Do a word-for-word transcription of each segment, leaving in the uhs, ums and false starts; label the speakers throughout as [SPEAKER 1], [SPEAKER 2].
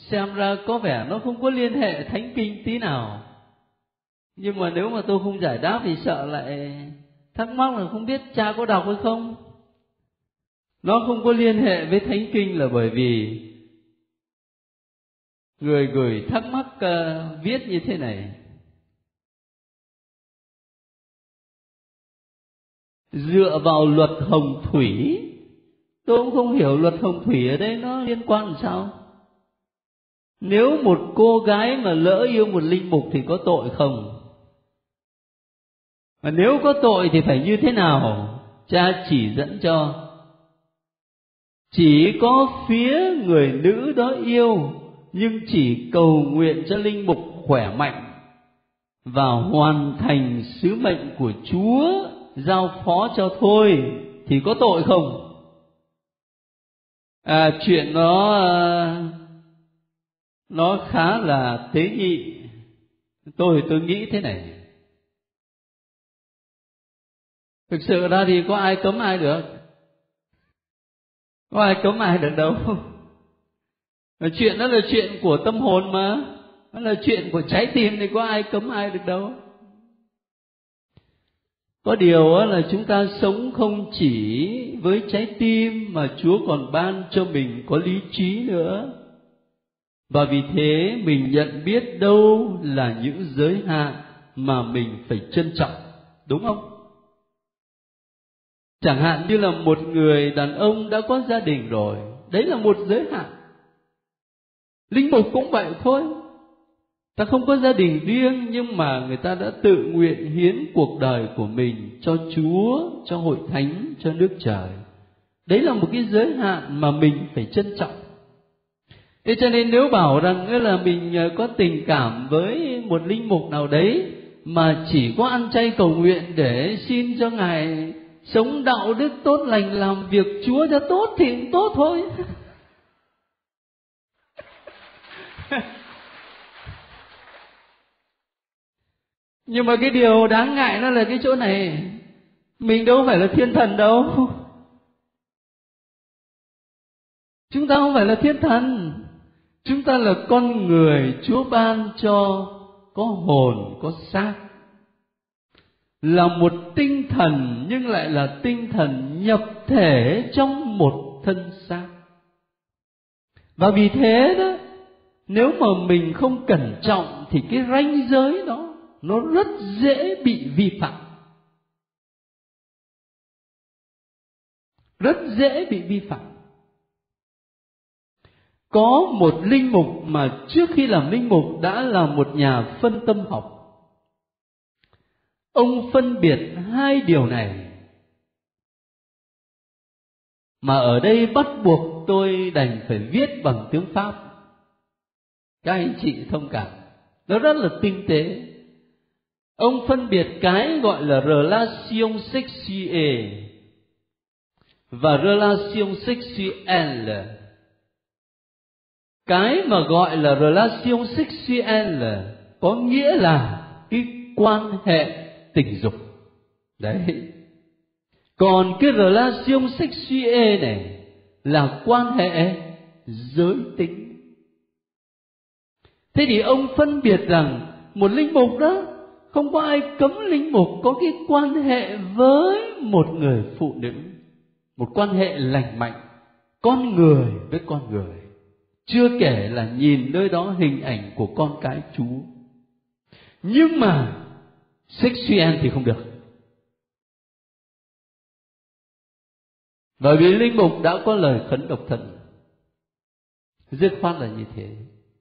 [SPEAKER 1] xem ra có vẻ nó không có liên hệ thánh kinh tí nào. Nhưng mà nếu mà tôi không giải đáp thì sợ lại thắc mắc là không biết cha có đọc hay không. Nó không có liên hệ với thánh kinh là bởi vì người gửi thắc mắc uh, viết như thế này: dựa vào luật hồng thủy. Tôi cũng không hiểu luật hồng thủy ở đây nó liên quan làm sao. Nếu một cô gái mà lỡ yêu một linh mục thì có tội không? Mà nếu có tội thì phải như thế nào? Cha chỉ dẫn cho. Chỉ có phía người nữ đó yêu, nhưng chỉ cầu nguyện cho linh mục khỏe mạnh và hoàn thành sứ mệnh của Chúa giao phó cho thôi, thì có tội không? À, chuyện nó nó khá là tế nhị. Tôi tôi nghĩ thế này. Thực sự ra thì có ai cấm ai được? Có ai cấm ai được đâu. Chuyện đó là chuyện của tâm hồn mà, nó là chuyện của trái tim thì có ai cấm ai được đâu. Có điều là chúng ta sống không chỉ với trái tim mà Chúa còn ban cho mình có lý trí nữa. Và vì thế mình nhận biết đâu là những giới hạn mà mình phải trân trọng, đúng không? Chẳng hạn như là một người đàn ông đã có gia đình rồi, đấy là một giới hạn. Linh mục cũng vậy thôi. Ta không có gia đình riêng nhưng mà người ta đã tự nguyện hiến cuộc đời của mình cho Chúa, cho hội thánh, cho nước trời. Đấy là một cái giới hạn mà mình phải trân trọng. Thế cho nên nếu bảo rằng là mình có tình cảm với một linh mục nào đấy mà chỉ có ăn chay cầu nguyện để xin cho Ngài sống đạo đức tốt lành, làm việc Chúa cho tốt thì cũng tốt thôi. Nhưng mà cái điều đáng ngại nó là cái chỗ này, mình đâu phải là thiên thần đâu. Chúng ta không phải là thiên thần. Chúng ta là con người Chúa ban cho có hồn, có xác. Là một tinh thần nhưng lại là tinh thần nhập thể trong một thân xác. Và vì thế đó, nếu mà mình không cẩn trọng thì cái ranh giới đó nó rất dễ bị vi phạm. Rất dễ bị vi phạm. Có một linh mục mà trước khi làm linh mục đã là một nhà phân tâm học. Ông phân biệt hai điều này, mà ở đây bắt buộc tôi đành phải viết bằng tiếng Pháp. Các anh chị thông cảm, nó rất là tinh tế. Ông phân biệt cái gọi là relation sexuelle và relation sexuelle. Cái mà gọi là relation sexuelle có nghĩa là cái quan hệ tình dục. Đấy. Còn cái relation sexuelle này là quan hệ giới tính. Thế thì ông phân biệt rằng một linh mục đó, không có ai cấm linh mục có cái quan hệ với một người phụ nữ, một quan hệ lành mạnh, con người với con người. Chưa kể là nhìn nơi đó hình ảnh của con cái Chúa. Nhưng mà sexual thì không được. Bởi vì linh mục đã có lời khấn độc thân. Dứt khoát là như thế.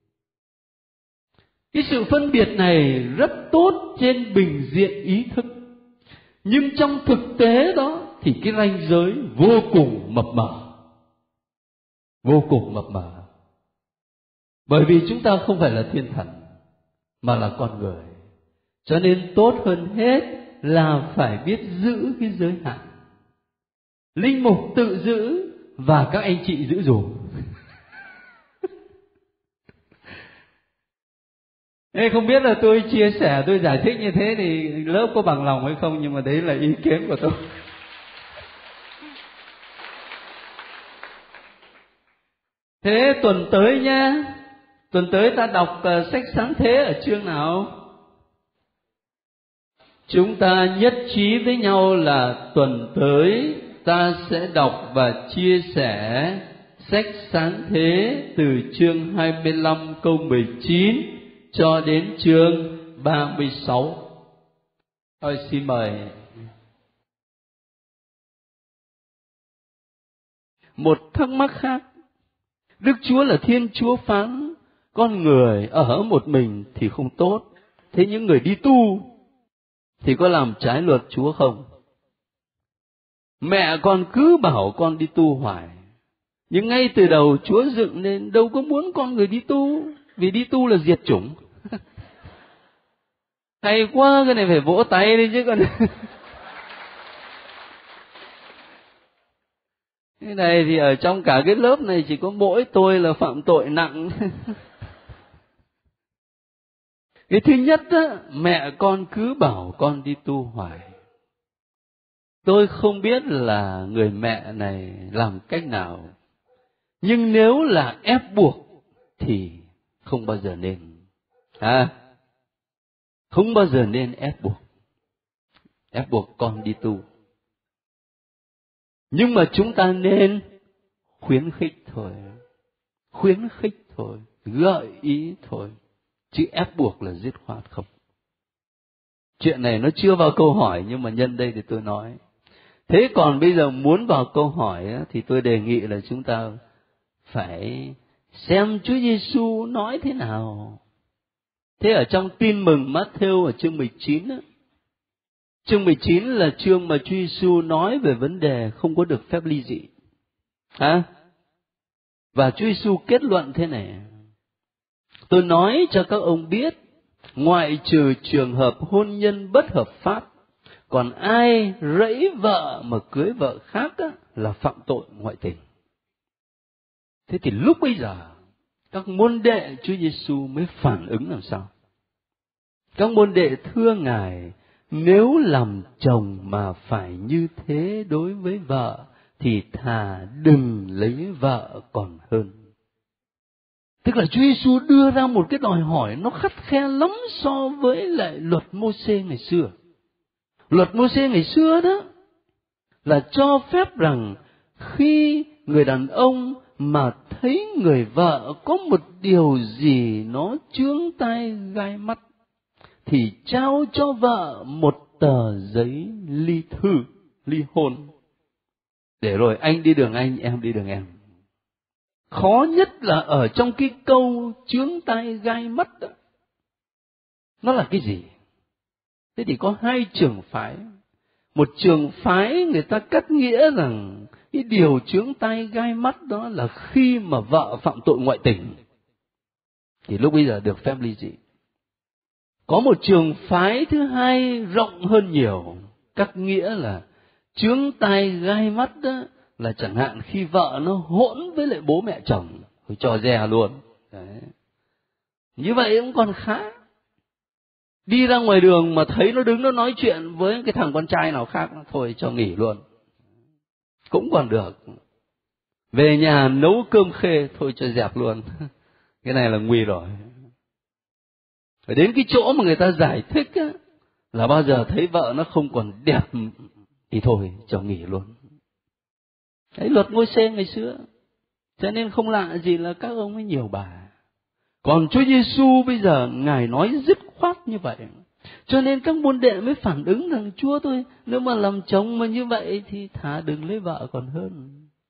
[SPEAKER 1] Cái sự phân biệt này rất tốt trên bình diện ý thức, nhưng trong thực tế đó thì cái ranh giới vô cùng mập mờ. Vô cùng mập mờ. Bởi vì chúng ta không phải là thiên thần, mà là con người. Cho nên tốt hơn hết là phải biết giữ cái giới hạn. Linh mục tự giữ và các anh chị giữ dùm. Ê, không biết là tôi chia sẻ, tôi giải thích như thế thì lớp có bằng lòng hay không, nhưng mà đấy là ý kiến của tôi. Thế tuần tới nha, Tuần tới ta đọc uh, sách Sáng Thế ở chương nào? Chúng ta nhất trí với nhau là tuần tới ta sẽ đọc và chia sẻ sách Sáng Thế từ chương hai mươi lăm câu mười chín cho đến chương ba mươi sáu. Thôi xin mời. Một thắc mắc khác. Đức Chúa là Thiên Chúa phán con người ở một mình thì không tốt. Thế những người đi tu thì có làm trái luật Chúa không? Mẹ con cứ bảo con đi tu hoài. Nhưng ngay từ đầu Chúa dựng nên đâu có muốn con người đi tu. Vì đi tu là diệt chủng. Hay quá, cái này phải vỗ tay đi chứ còn. Cái này thì ở trong cả cái lớp này chỉ có mỗi tôi là phạm tội nặng. Cái thứ nhất á, mẹ con cứ bảo con đi tu hoài. Tôi không biết là người mẹ này làm cách nào. Nhưng nếu là ép buộc thì không bao giờ nên. À, không bao giờ nên ép buộc. Ép buộc con đi tu. Nhưng mà chúng ta nên khuyến khích thôi. Khuyến khích thôi. Gợi ý thôi. Chứ ép buộc là dứt khoát không. Chuyện này nó chưa vào câu hỏi, nhưng mà nhân đây thì tôi nói. Thế còn bây giờ muốn vào câu hỏi á, thì tôi đề nghị là chúng ta phải xem Chúa Giêsu nói thế nào. Thế ở trong Tin mừng Matthew ở chương mười chín á, chương mười chín là chương mà Chúa Giêsu nói về vấn đề không có được phép ly dị. À? Và Chúa Giêsu kết luận thế này. Tôi nói cho các ông biết, ngoại trừ trường hợp hôn nhân bất hợp pháp, còn ai rẫy vợ mà cưới vợ khác á, là phạm tội ngoại tình. Thế thì lúc bây giờ, các môn đệ Chúa Giêsu mới phản ứng làm sao? Các môn đệ thưa Ngài, nếu làm chồng mà phải như thế đối với vợ, thì thà đừng lấy vợ còn hơn. Tức là Chúa Giêsu đưa ra một cái đòi hỏi nó khắt khe lắm so với lại luật Mô-xê ngày xưa. Luật Mô-xê ngày xưa đó là cho phép rằng khi người đàn ông mà thấy người vợ có một điều gì nó chướng tai gai mắt thì trao cho vợ một tờ giấy ly thư, ly hôn. Để rồi anh đi đường anh, em đi đường em. Khó nhất là ở trong cái câu chướng tai gai mắt đó. Nó là cái gì? Thế thì có hai trường phái. Một trường phái người ta cắt nghĩa rằng cái điều chướng tai gai mắt đó là khi mà vợ phạm tội ngoại tình thì lúc bây giờ được phép ly dị. Có một trường phái thứ hai rộng hơn nhiều, cắt nghĩa là chướng tai gai mắt đó là chẳng hạn khi vợ nó hỗn với lại bố mẹ chồng, rồi cho dè luôn. Đấy. Như vậy cũng còn khá. Đi ra ngoài đường mà thấy nó đứng nó nói chuyện với cái thằng con trai nào khác, thôi cho nghỉ luôn. Cũng còn được. Về nhà nấu cơm khê, thôi cho dẹp luôn. Cái này là nguy rồi. Phải đến cái chỗ mà người ta giải thích á, là bao giờ thấy vợ nó không còn đẹp thì thôi cho nghỉ luôn. Đấy, luật Mô-xê ngày xưa. Cho nên không lạ gì là các ông ấy nhiều bà. Còn Chúa Giêsu bây giờ Ngài nói dứt khoát như vậy. Cho nên các môn đệ mới phản ứng rằng Chúa tôi nếu mà làm chồng mà như vậy thì thà đừng lấy vợ còn hơn.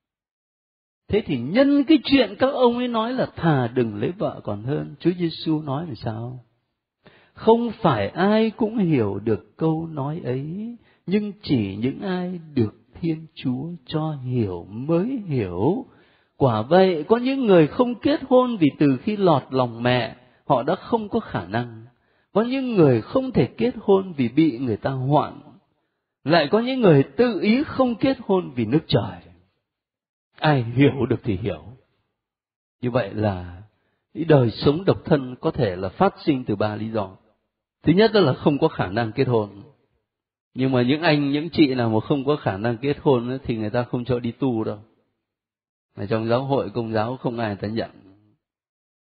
[SPEAKER 1] Thế thì nhân cái chuyện các ông ấy nói là thà đừng lấy vợ còn hơn, Chúa Giêsu nói là sao? Không phải ai cũng hiểu được câu nói ấy, nhưng chỉ những ai được Thiên Chúa cho hiểu mới hiểu. Quả vậy, có những người không kết hôn vì từ khi lọt lòng mẹ, họ đã không có khả năng. Có những người không thể kết hôn vì bị người ta hoạn. Lại có những người tự ý không kết hôn vì nước trời. Ai hiểu được thì hiểu. Như vậy là cái đời sống độc thân có thể là phát sinh từ ba lý do. Thứ nhất là không có khả năng kết hôn. Nhưng mà những anh, những chị nào mà không có khả năng kết hôn thì người ta không cho đi tu đâu. Mà trong giáo hội Công giáo không ai ta nhận.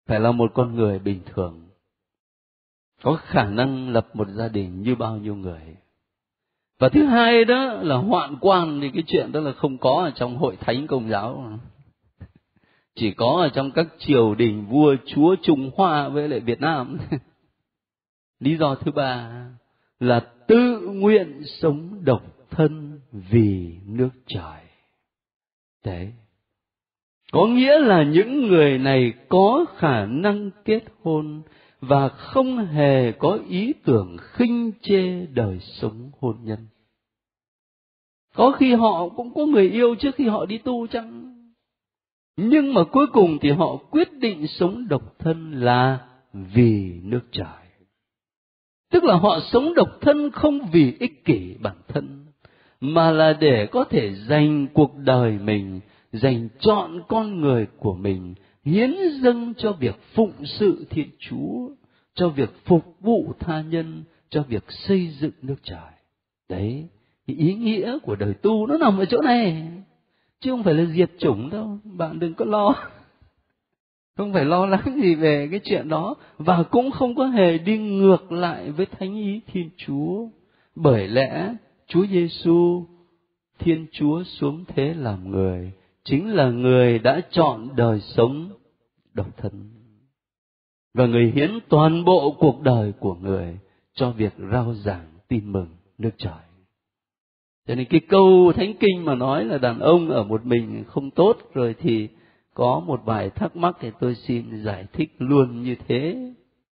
[SPEAKER 1] phải là một con người bình thường, có khả năng lập một gia đình như bao nhiêu người. Và thứ hai đó là hoạn quan, thì cái chuyện đó là không có ở trong hội thánh Công giáo, chỉ có ở trong các triều đình vua chúa Trung Hoa với lại Việt Nam. Lý do thứ ba là tự nguyện sống độc thân vì nước trời. Đấy, có nghĩa là những người này có khả năng kết hôn và không hề có ý tưởng khinh chê đời sống hôn nhân. Có khi họ cũng có người yêu trước khi họ đi tu chăng, nhưng mà cuối cùng thì họ quyết định sống độc thân là vì nước trời. Tức là họ sống độc thân không vì ích kỷ bản thân, mà là để có thể dành cuộc đời mình, dành trọn con người của mình, hiến dâng cho việc phụng sự Thiên Chúa, cho việc phục vụ tha nhân, cho việc xây dựng nước trời. Đấy, thì ý nghĩa của đời tu nó nằm ở chỗ này, chứ không phải là diệt chủng đâu. Bạn đừng có lo, không phải lo lắng gì về cái chuyện đó, và cũng không có hề đi ngược lại với thánh ý Thiên Chúa. Bởi lẽ Chúa Giêsu, Thiên Chúa xuống thế làm người, chính là người đã chọn đời sống độc thân, và người hiến toàn bộ cuộc đời của người cho việc rao giảng tin mừng nước trời. Cho nên cái câu Thánh Kinh mà nói là đàn ông ở một mình không tốt rồi thì có một vài thắc mắc, thì tôi xin giải thích luôn như thế.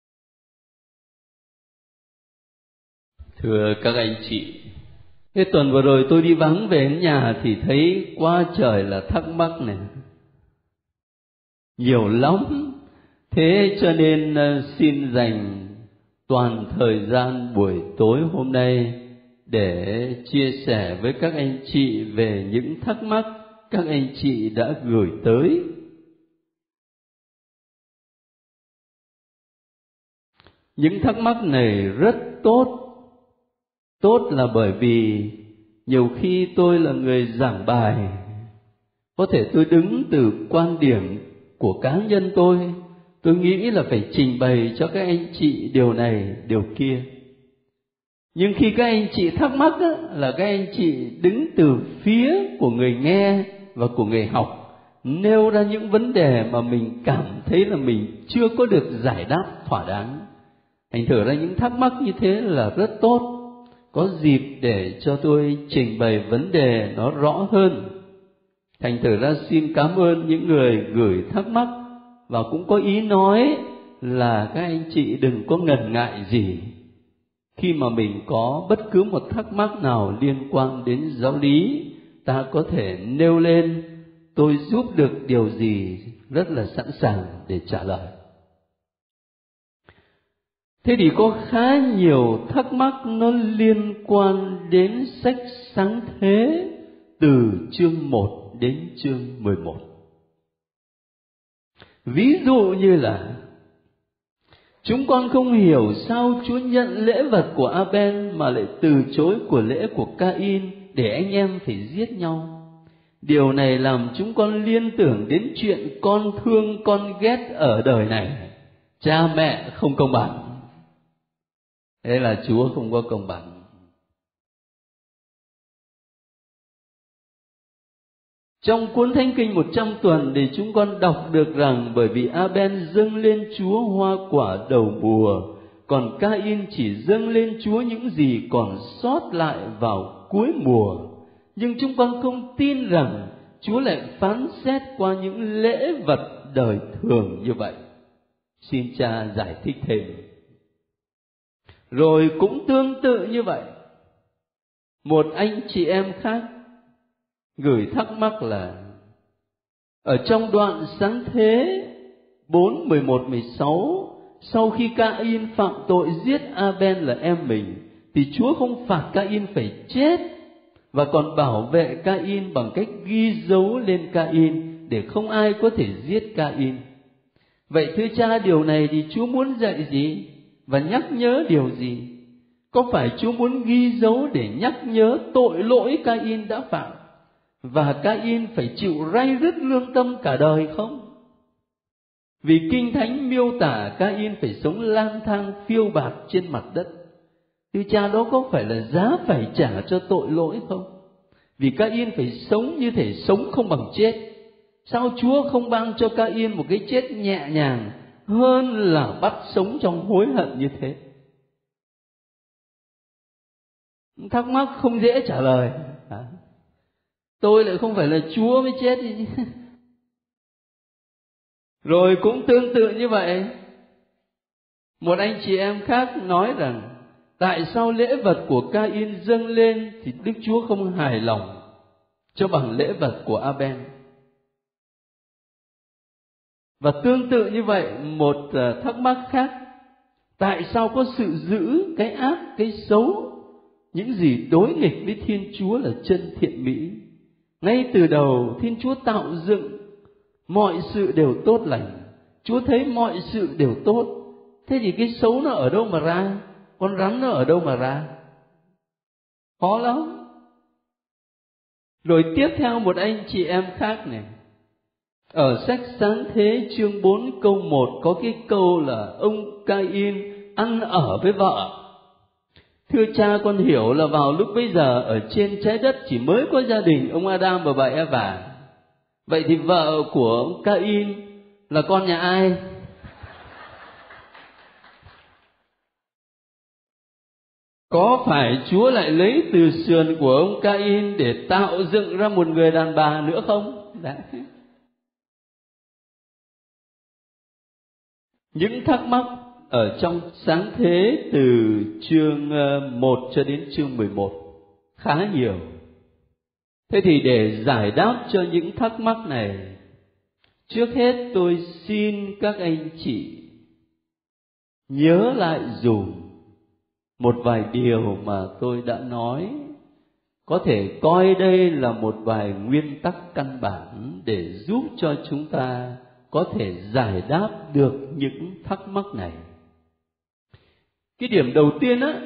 [SPEAKER 1] Thưa các anh chị, cái tuần vừa rồi tôi đi vắng về đến nhà thì thấy quá trời là thắc mắc này, nhiều lắm. Thế cho nên xin dành toàn thời gian buổi tối hôm nay để chia sẻ với các anh chị về những thắc mắc các anh chị đã gửi tới. Những thắc mắc này rất tốt. Tốt là bởi vì nhiều khi tôi là người giảng bài, có thể tôi đứng từ quan điểm của cá nhân tôi, tôi nghĩ là phải trình bày cho các anh chị điều này, điều kia. Nhưng khi các anh chị thắc mắc á, là các anh chị đứng từ phía của người nghe và của người học, nêu ra những vấn đề mà mình cảm thấy là mình chưa có được giải đáp thỏa đáng. Thành thử ra những thắc mắc như thế là rất tốt, có dịp để cho tôi trình bày vấn đề nó rõ hơn. Thành thử ra xin cảm ơn những người gửi thắc mắc, và cũng có ý nói là các anh chị đừng có ngần ngại gì khi mà mình có bất cứ một thắc mắc nào liên quan đến giáo lý, ta có thể nêu lên, tôi giúp được điều gì rất là sẵn sàng để trả lời. Thế thì có khá nhiều thắc mắc nó liên quan đến sách Sáng Thế từ chương một đến chương mười một. Ví dụ như là chúng con không hiểu sao Chúa nhận lễ vật của Abel mà lại từ chối của lễ của Cain để anh em phải giết nhau. Điều này làm chúng con liên tưởng đến chuyện con thương con ghét ở đời này. Cha mẹ không công bằng. Thế là Chúa không có công bằng. Trong cuốn Thánh Kinh một trăm tuần thì chúng con đọc được rằng bởi vì Abel dâng lên Chúa hoa quả đầu mùa, còn Cain chỉ dâng lên Chúa những gì còn sót lại vào cuối mùa. Nhưng chúng con không tin rằng Chúa lại phán xét qua những lễ vật đời thường như vậy. Xin cha giải thích thêm. Rồi cũng tương tự như vậy, một anh chị em khác gửi thắc mắc là ở trong đoạn Sáng Thế bốn, mười một, mười sáu, sau khi Cain phạm tội giết Abel là em mình, thì Chúa không phạt Cain phải chết, và còn bảo vệ Cain bằng cách ghi dấu lên Cain để không ai có thể giết Cain. Vậy thưa cha, điều này thì Chúa muốn dạy gì và nhắc nhớ điều gì? Có phải Chúa muốn ghi dấu để nhắc nhớ tội lỗi Cain đã phạm, và Cain phải chịu ray rứt lương tâm cả đời không? Vì Kinh Thánh miêu tả Ca-in phải sống lang thang phiêu bạt trên mặt đất. Thưa cha, đó có phải là giá phải trả cho tội lỗi không? Vì Ca-in phải sống như thể sống không bằng chết. Sao Chúa không ban cho Ca-in một cái chết nhẹ nhàng hơn là bắt sống trong hối hận như thế? Thắc mắc không dễ trả lời. À, tôi lại không phải là Chúa mới chết đi. Rồi cũng tương tự như vậy, một anh chị em khác nói rằng tại sao lễ vật của Ca-in dâng lên thì Đức Chúa không hài lòng cho bằng lễ vật của A-ben. Và tương tự như vậy, một thắc mắc khác, tại sao có sự giữ cái ác, cái xấu, những gì đối nghịch với Thiên Chúa là chân thiện mỹ? Ngay từ đầu Thiên Chúa tạo dựng mọi sự đều tốt lành, Chúa thấy mọi sự đều tốt. Thế thì cái xấu nó ở đâu mà ra? Con rắn nó ở đâu mà ra? Khó lắm. Rồi tiếp theo một anh chị em khác này, ở sách Sáng Thế chương bốn câu một có cái câu là ông Ca-in ăn ở với vợ. Thưa cha, con hiểu là vào lúc bấy giờ ở trên trái đất chỉ mới có gia đình ông Adam và bà Eva. Vậy thì vợ của ông Ca-in là con nhà ai? Có phải Chúa lại lấy từ sườn của ông Ca-in để tạo dựng ra một người đàn bà nữa không? Đấy. Những thắc mắc ở trong Sáng Thế từ chương một cho đến chương mười một khá nhiều. Thế thì để giải đáp cho những thắc mắc này, trước hết tôi xin các anh chị nhớ lại dùm một vài điều mà tôi đã nói, có thể coi đây là một vài nguyên tắc căn bản để giúp cho chúng ta có thể giải đáp được những thắc mắc này. Cái điểm đầu tiên á,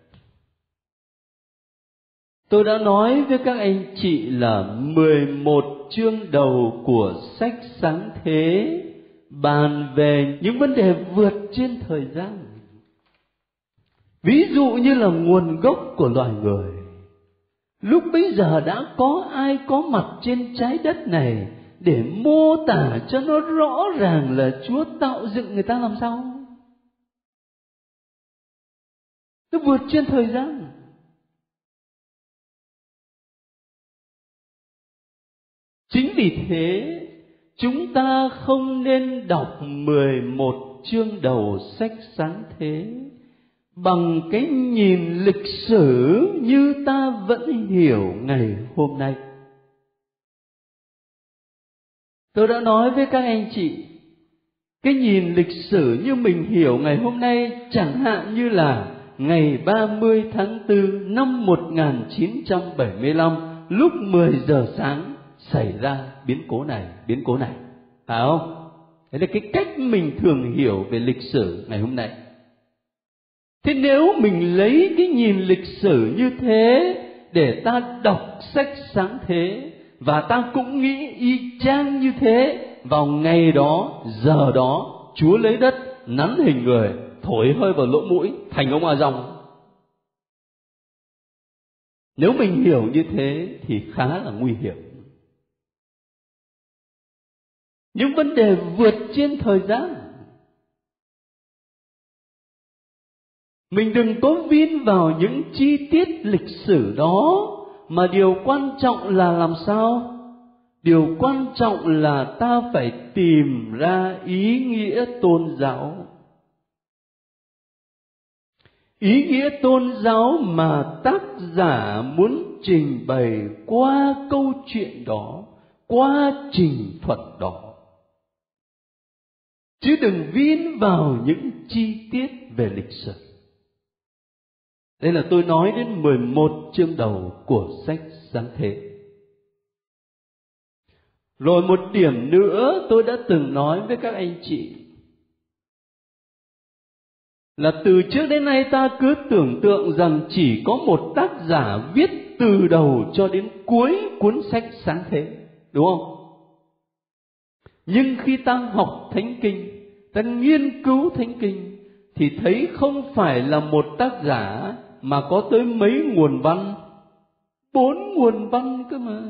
[SPEAKER 1] tôi đã nói với các anh chị là mười một chương đầu của sách Sáng Thế bàn về những vấn đề vượt trên thời gian. Ví dụ như là nguồn gốc của loài người. Lúc bấy giờ đã có ai có mặt trên trái đất này để mô tả cho nó rõ ràng là Chúa tạo dựng người ta làm sao? Nó vượt trên thời gian. Chính vì thế, chúng ta không nên đọc mười một chương đầu sách Sáng Thế bằng cái nhìn lịch sử như ta vẫn hiểu ngày hôm nay. Tôi đã nói với các anh chị, cái nhìn lịch sử như mình hiểu ngày hôm nay, chẳng hạn như là ngày ba mươi tháng tư năm một nghìn chín trăm bảy mươi lăm, lúc mười giờ sáng xảy ra biến cố này, biến cố này, phải không? Đấy là cái cách mình thường hiểu về lịch sử ngày hôm nay. Thế nếu mình lấy cái nhìn lịch sử như thế để ta đọc sách Sáng Thế, và ta cũng nghĩ y chang như thế, vào ngày đó, giờ đó, Chúa lấy đất nắn hình người, thổi hơi vào lỗ mũi, thành ông A Dòng. Nếu mình hiểu như thế thì khá là nguy hiểm. Những vấn đề vượt trên thời gian, mình đừng có vin vào những chi tiết lịch sử đó, mà điều quan trọng là làm sao? Điều quan trọng là ta phải tìm ra ý nghĩa tôn giáo. Ý nghĩa tôn giáo mà tác giả muốn trình bày qua câu chuyện đó, qua trình thuật đó. Chứ đừng vin vào những chi tiết về lịch sử. Đây là tôi nói đến mười một chương đầu của sách Sáng Thế. Rồi một điểm nữa tôi đã từng nói với các anh chị là từ trước đến nay ta cứ tưởng tượng rằng chỉ có một tác giả viết từ đầu cho đến cuối cuốn sách Sáng Thế, đúng không? Nhưng khi ta học Thánh Kinh, ta nghiên cứu Thánh Kinh, thì thấy không phải là một tác giả mà có tới mấy nguồn văn, bốn nguồn văn cơ mà.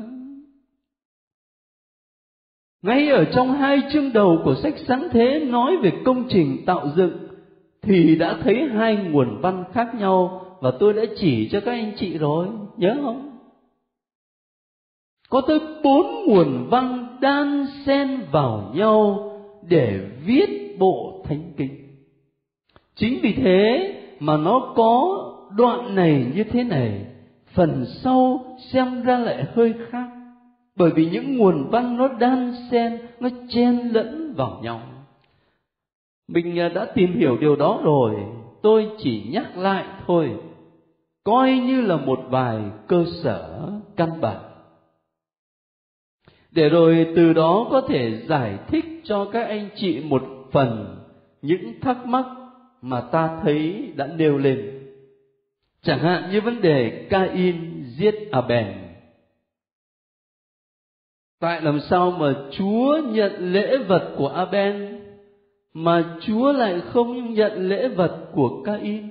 [SPEAKER 1] Ngay ở trong hai chương đầu của sách Sáng Thế nói về công trình tạo dựng thì đã thấy hai nguồn văn khác nhau, và tôi đã chỉ cho các anh chị rồi, nhớ không? Có tới bốn nguồn văn đan xen vào nhau để viết bộ Thánh Kinh. Chính vì thế mà nó có đoạn này như thế này, phần sau xem ra lại hơi khác. Bởi vì những nguồn văn nó đan xen, nó chen lẫn vào nhau. Mình đã tìm hiểu điều đó rồi, tôi chỉ nhắc lại thôi, coi như là một vài cơ sở căn bản, để rồi từ đó có thể giải thích cho các anh chị một phần những thắc mắc mà ta thấy đã nêu lên. Chẳng hạn như vấn đề Ca-in giết A-ben. Tại làm sao mà Chúa nhận lễ vật của A-ben mà Chúa lại không nhận lễ vật của Ca-in?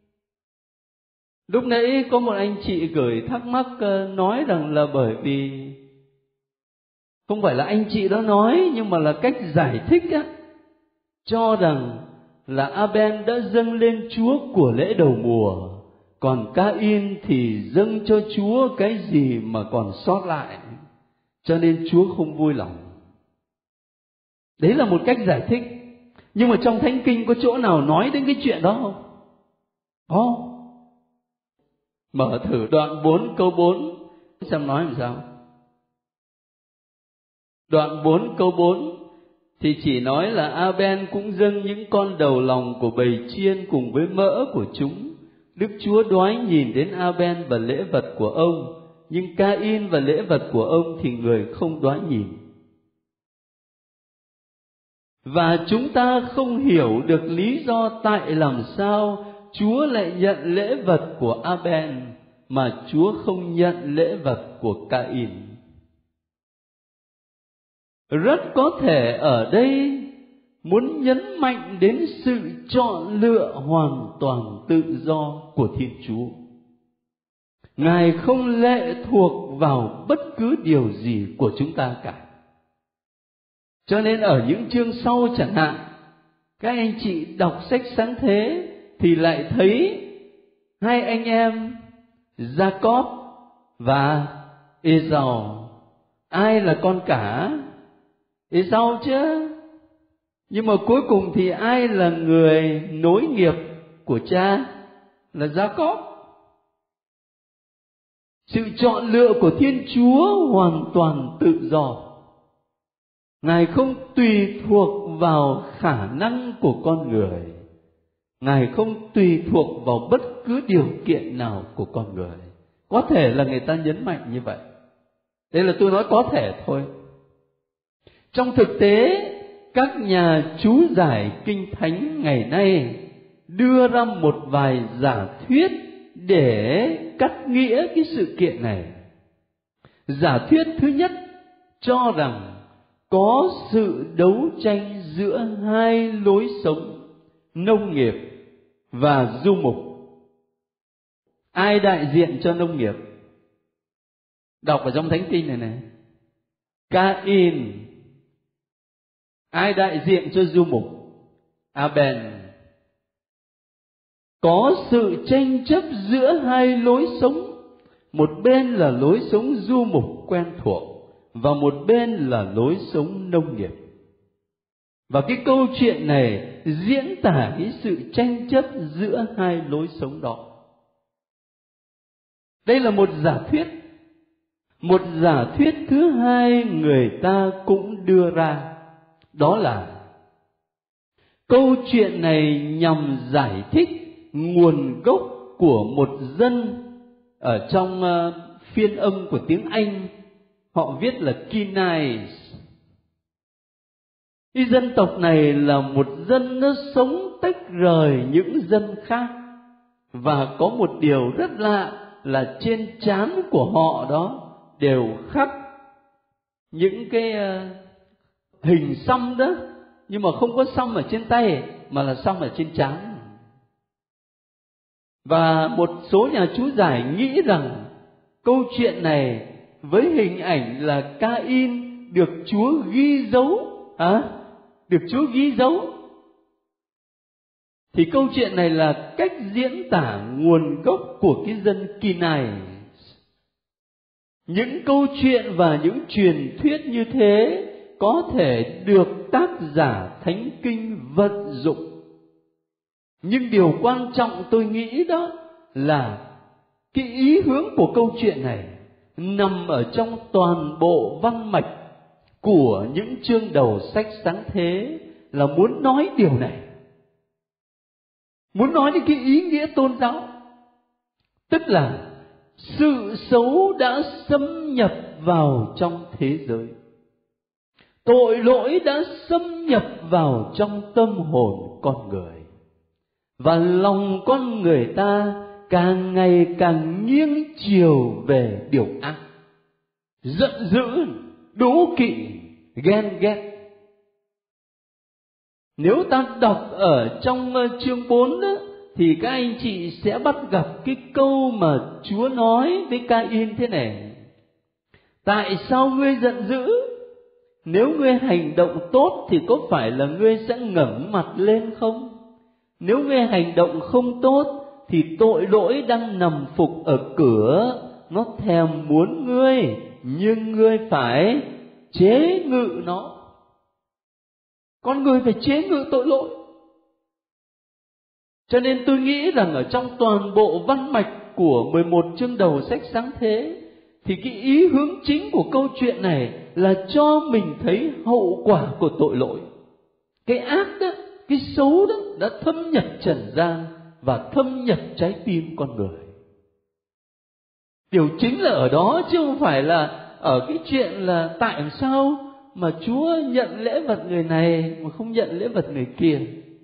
[SPEAKER 1] Lúc nãy có một anh chị gửi thắc mắc nói rằng là bởi vì không phải là anh chị đó nói, nhưng mà là cách giải thích á, cho rằng là A-ben đã dâng lên Chúa của lễ đầu mùa, còn Ca-in thì dâng cho Chúa cái gì mà còn sót lại, cho nên Chúa không vui lòng. Đấy là một cách giải thích. Nhưng mà trong Thánh Kinh có chỗ nào nói đến cái chuyện đó không? Có. Mở thử đoạn bốn câu bốn xem nói làm sao. Đoạn bốn câu bốn thì chỉ nói là A-ben cũng dâng những con đầu lòng của bầy chiên cùng với mỡ của chúng. Đức Chúa đoái nhìn đến A-ben và lễ vật của ông, nhưng Ca-in và lễ vật của ông thì người không đoái nhìn. Và chúng ta không hiểu được lý do tại làm sao Chúa lại nhận lễ vật của A-ben mà Chúa không nhận lễ vật của Ca-in. Rất có thể ở đây muốn nhấn mạnh đến sự chọn lựa hoàn toàn tự do của Thiên Chúa. Ngài không lệ thuộc vào bất cứ điều gì của chúng ta cả. Cho nên ở những chương sau chẳng hạn, các anh chị đọc sách Sáng Thế thì lại thấy hai anh em Jacob và Esau. Ai là con cả? Esau chứ. Nhưng mà cuối cùng thì ai là người nối nghiệp của cha? Là Jacob. Sự chọn lựa của Thiên Chúa hoàn toàn tự do. Ngài không tùy thuộc vào khả năng của con người. Ngài không tùy thuộc vào bất cứ điều kiện nào của con người. Có thể là người ta nhấn mạnh như vậy. Đây là tôi nói có thể thôi. Trong thực tế, các nhà chú giải Kinh Thánh ngày nay đưa ra một vài giả thuyết để cắt nghĩa cái sự kiện này. Giả thuyết thứ nhất cho rằng có sự đấu tranh giữa hai lối sống, nông nghiệp và du mục. Ai đại diện cho nông nghiệp? Đọc ở trong Thánh Kinh này này. Ca-in. Ai đại diện cho du mục? A-ben. Có sự tranh chấp giữa hai lối sống. Một bên là lối sống du mục quen thuộc, và một bên là lối sống nông nghiệp. Và cái câu chuyện này diễn tả cái sự tranh chấp giữa hai lối sống đó. Đây là một giả thuyết. Một giả thuyết thứ hai người ta cũng đưa ra, đó là câu chuyện này nhằm giải thích nguồn gốc của một dân ở trong uh, phiên âm của tiếng Anh. Họ viết là Kenites. Cái dân tộc này là một dân nó sống tách rời những dân khác. Và có một điều rất lạ là trên trán của họ đó đều khắc những cái hình xăm đó, nhưng mà không có xăm ở trên tay mà là xăm ở trên trán. Và một số nhà chú giải nghĩ rằng câu chuyện này với hình ảnh là Ca-in được Chúa ghi dấu, à, được Chúa ghi dấu, thì câu chuyện này là cách diễn tả nguồn gốc của cái dân Kỳ này. Những câu chuyện và những truyền thuyết như thế có thể được tác giả Thánh Kinh vận dụng. Nhưng điều quan trọng tôi nghĩ đó là cái ý hướng của câu chuyện này nằm ở trong toàn bộ văn mạch của những chương đầu sách Sáng Thế, là muốn nói điều này, muốn nói đến cái ý nghĩa tôn giáo, tức là sự xấu đã xâm nhập vào trong thế giới, tội lỗi đã xâm nhập vào trong tâm hồn con người, và lòng con người ta càng ngày càng nghiêng chiều về điều ác, giận dữ, đố kỵ, ghen ghét. Nếu ta đọc ở trong chương bốn đó, thì các anh chị sẽ bắt gặp cái câu mà Chúa nói với Ca-in thế này: tại sao ngươi giận dữ? Nếu ngươi hành động tốt thì có phải là ngươi sẽ ngẩng mặt lên không? Nếu ngươi hành động không tốt thì tội lỗi đang nằm phục ở cửa, nó thèm muốn ngươi, nhưng ngươi phải chế ngự nó. Con người phải chế ngự tội lỗi. Cho nên tôi nghĩ rằng ở trong toàn bộ văn mạch của mười một chương đầu sách Sáng Thế, thì cái ý hướng chính của câu chuyện này là cho mình thấy hậu quả của tội lỗi. Cái ác đó, cái xấu đó đã thâm nhập trần gian và thâm nhập trái tim con người. Điều chính là ở đó, chứ không phải là ở cái chuyện là tại sao mà Chúa nhận lễ vật người này mà không nhận lễ vật người kia.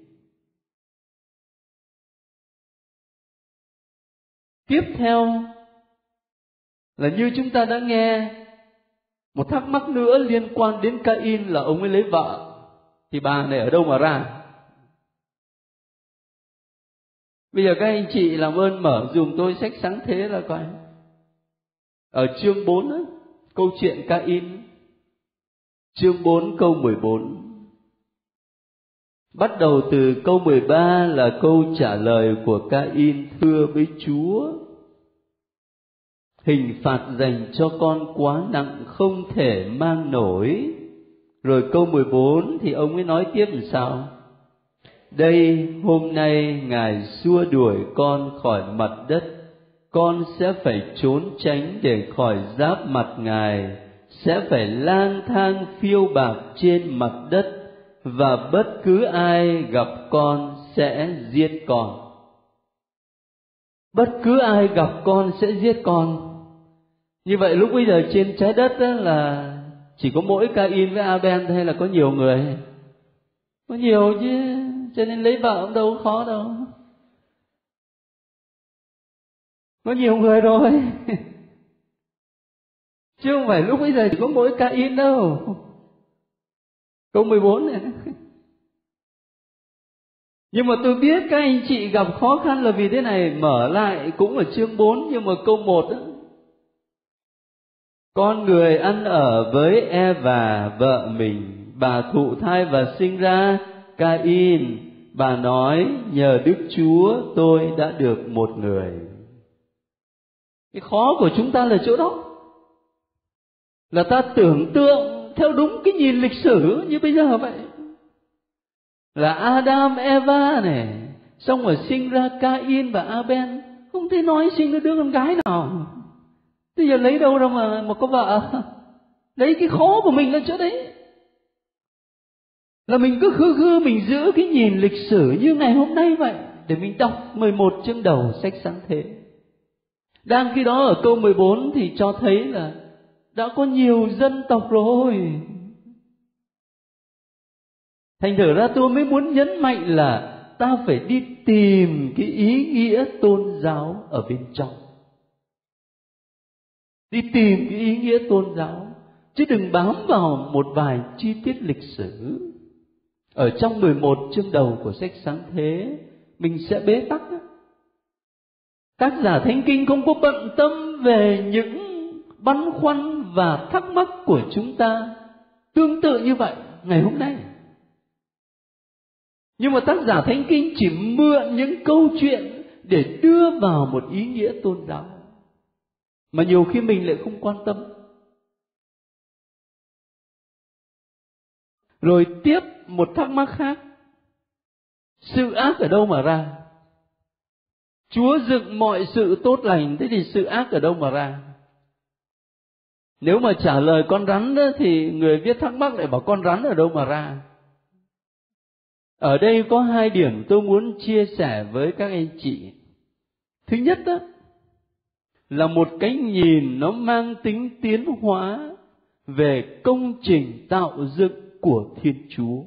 [SPEAKER 1] Tiếp theo là như chúng ta đã nghe, một thắc mắc nữa liên quan đến Ca-in là ông ấy lấy vợ, thì bà này ở đâu mà ra? Bây giờ các anh chị làm ơn mở dùm tôi sách Sáng Thế ra coi. Ở chương bốn đó, câu chuyện Ca-in, chương bốn câu mười bốn. Bắt đầu từ câu mười ba là câu trả lời của Ca-in thưa với Chúa: hình phạt dành cho con quá nặng, không thể mang nổi. Rồi câu mười bốn thì ông ấy nói tiếp làm sao? Đây, hôm nay Ngài xua đuổi con khỏi mặt đất, con sẽ phải trốn tránh để khỏi giáp mặt Ngài, sẽ phải lang thang phiêu bạt trên mặt đất, và bất cứ ai gặp con sẽ giết con. Bất cứ ai gặp con sẽ giết con. Như vậy lúc bây giờ trên trái đất đó là chỉ có mỗi Ca-in với A-ben hay là có nhiều người? Có nhiều chứ, cho nên lấy vợ cũng đâu khó đâu. Có nhiều người rồi. Chứ không phải lúc bây giờ chỉ có mỗi Ca-in đâu. Câu mười bốn này. Nhưng mà tôi biết các anh chị gặp khó khăn là vì thế này. Mở lại cũng ở chương bốn, nhưng mà câu một đó: con người ăn ở với Eva vợ mình, bà thụ thai và sinh ra Ca-in. Bà nói: nhờ Đức Chúa tôi đã được một người. Cái khó của chúng ta là chỗ đó, là ta tưởng tượng theo đúng cái nhìn lịch sử như bây giờ vậy. Là Adam, Eva này, xong rồi sinh ra Ca-in và A-ben. Không thể nói sinh ra đứa con gái nào. Bây giờ lấy đâu ra mà, mà có vợ? Đấy, cái khó của mình là chỗ đấy. Là mình cứ khư khư mình giữ cái nhìn lịch sử như ngày hôm nay vậy, để mình đọc mười một chương đầu sách Sáng Thế. Đang khi đó ở câu mười bốn thì cho thấy là đã có nhiều dân tộc rồi. Thành thử ra tôi mới muốn nhấn mạnh là ta phải đi tìm cái ý nghĩa tôn giáo ở bên trong. Đi tìm cái ý nghĩa tôn giáo. chứ đừng bám vào một vài chi tiết lịch sử. Ở trong mười một chương đầu của sách Sáng Thế, mình sẽ bế tắc. Tác giả Thánh Kinh không có bận tâm về những băn khoăn và thắc mắc của chúng ta tương tự như vậy ngày hôm nay. Nhưng mà tác giả Thánh Kinh chỉ mượn những câu chuyện để đưa vào một ý nghĩa tôn giáo mà nhiều khi mình lại không quan tâm. Rồi tiếp một thắc mắc khác, sự ác ở đâu mà ra? Chúa dựng mọi sự tốt lành, thế thì sự ác ở đâu mà ra? Nếu mà trả lời con rắn đó, thì người viết thắc mắc lại bảo con rắn ở đâu mà ra? Ở đây có hai điểm tôi muốn chia sẻ với các anh chị. Thứ nhất đó, là một cái nhìn nó mang tính tiến hóa về công trình tạo dựng của Thiên Chúa.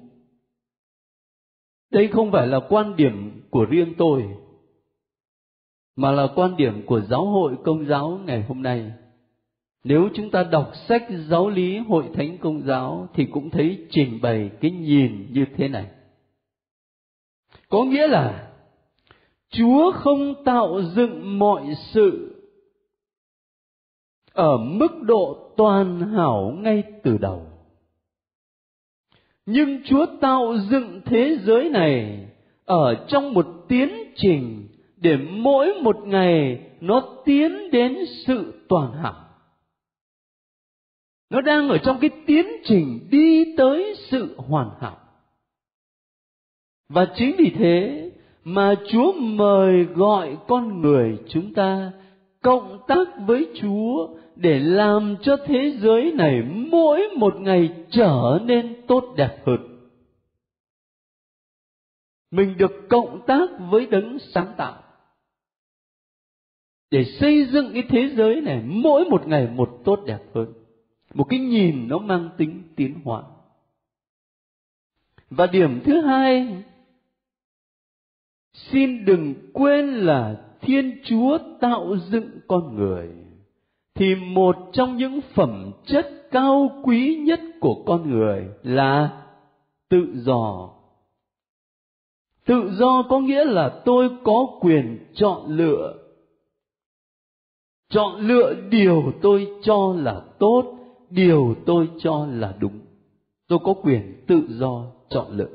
[SPEAKER 1] Đây không phải là quan điểm của riêng tôi, mà là quan điểm của giáo hội Công giáo ngày hôm nay. Nếu chúng ta đọc sách giáo lý Hội Thánh Công giáo thì cũng thấy trình bày cái nhìn như thế này. Có nghĩa là Chúa không tạo dựng mọi sự ở mức độ toàn hảo ngay từ đầu. Nhưng Chúa tạo dựng thế giới này ở trong một tiến trình để mỗi một ngày nó tiến đến sự toàn hảo. Nó đang ở trong cái tiến trình đi tới sự hoàn hảo. Và chính vì thế mà Chúa mời gọi con người chúng ta cộng tác với Chúa để làm cho thế giới này mỗi một ngày trở nên tốt đẹp hơn. Mình được cộng tác với Đấng sáng tạo để xây dựng cái thế giới này mỗi một ngày một tốt đẹp hơn. Một cái nhìn nó mang tính tiến hóa. Và điểm thứ hai, xin đừng quên là Thiên Chúa tạo dựng con người, thì một trong những phẩm chất cao quý nhất của con người là tự do. Tự do có nghĩa là tôi có quyền chọn lựa. Chọn lựa điều tôi cho là tốt, điều tôi cho là đúng. Tôi có quyền tự do chọn lựa.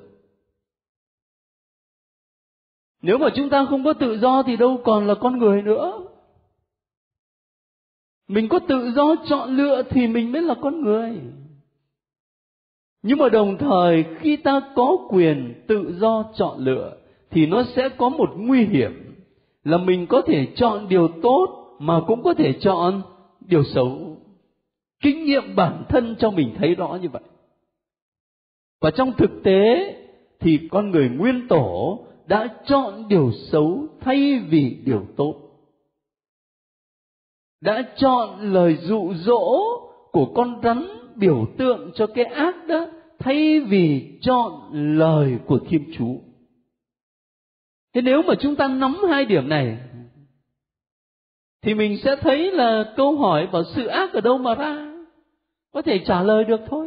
[SPEAKER 1] Nếu mà chúng ta không có tự do thì đâu còn là con người nữa. Mình có tự do chọn lựa thì mình mới là con người. Nhưng mà đồng thời khi ta có quyền tự do chọn lựa thì nó sẽ có một nguy hiểm là mình có thể chọn điều tốt mà cũng có thể chọn điều xấu. Kinh nghiệm bản thân cho mình thấy rõ như vậy. Và trong thực tế thì con người nguyên tổ đã chọn điều xấu thay vì điều tốt. Đã chọn lời dụ dỗ của con rắn biểu tượng cho cái ác đó thay vì chọn lời của Thiên Chúa. Thế nếu mà chúng ta nắm hai điểm này thì mình sẽ thấy là câu hỏi bảo sự ác ở đâu mà ra có thể trả lời được thôi.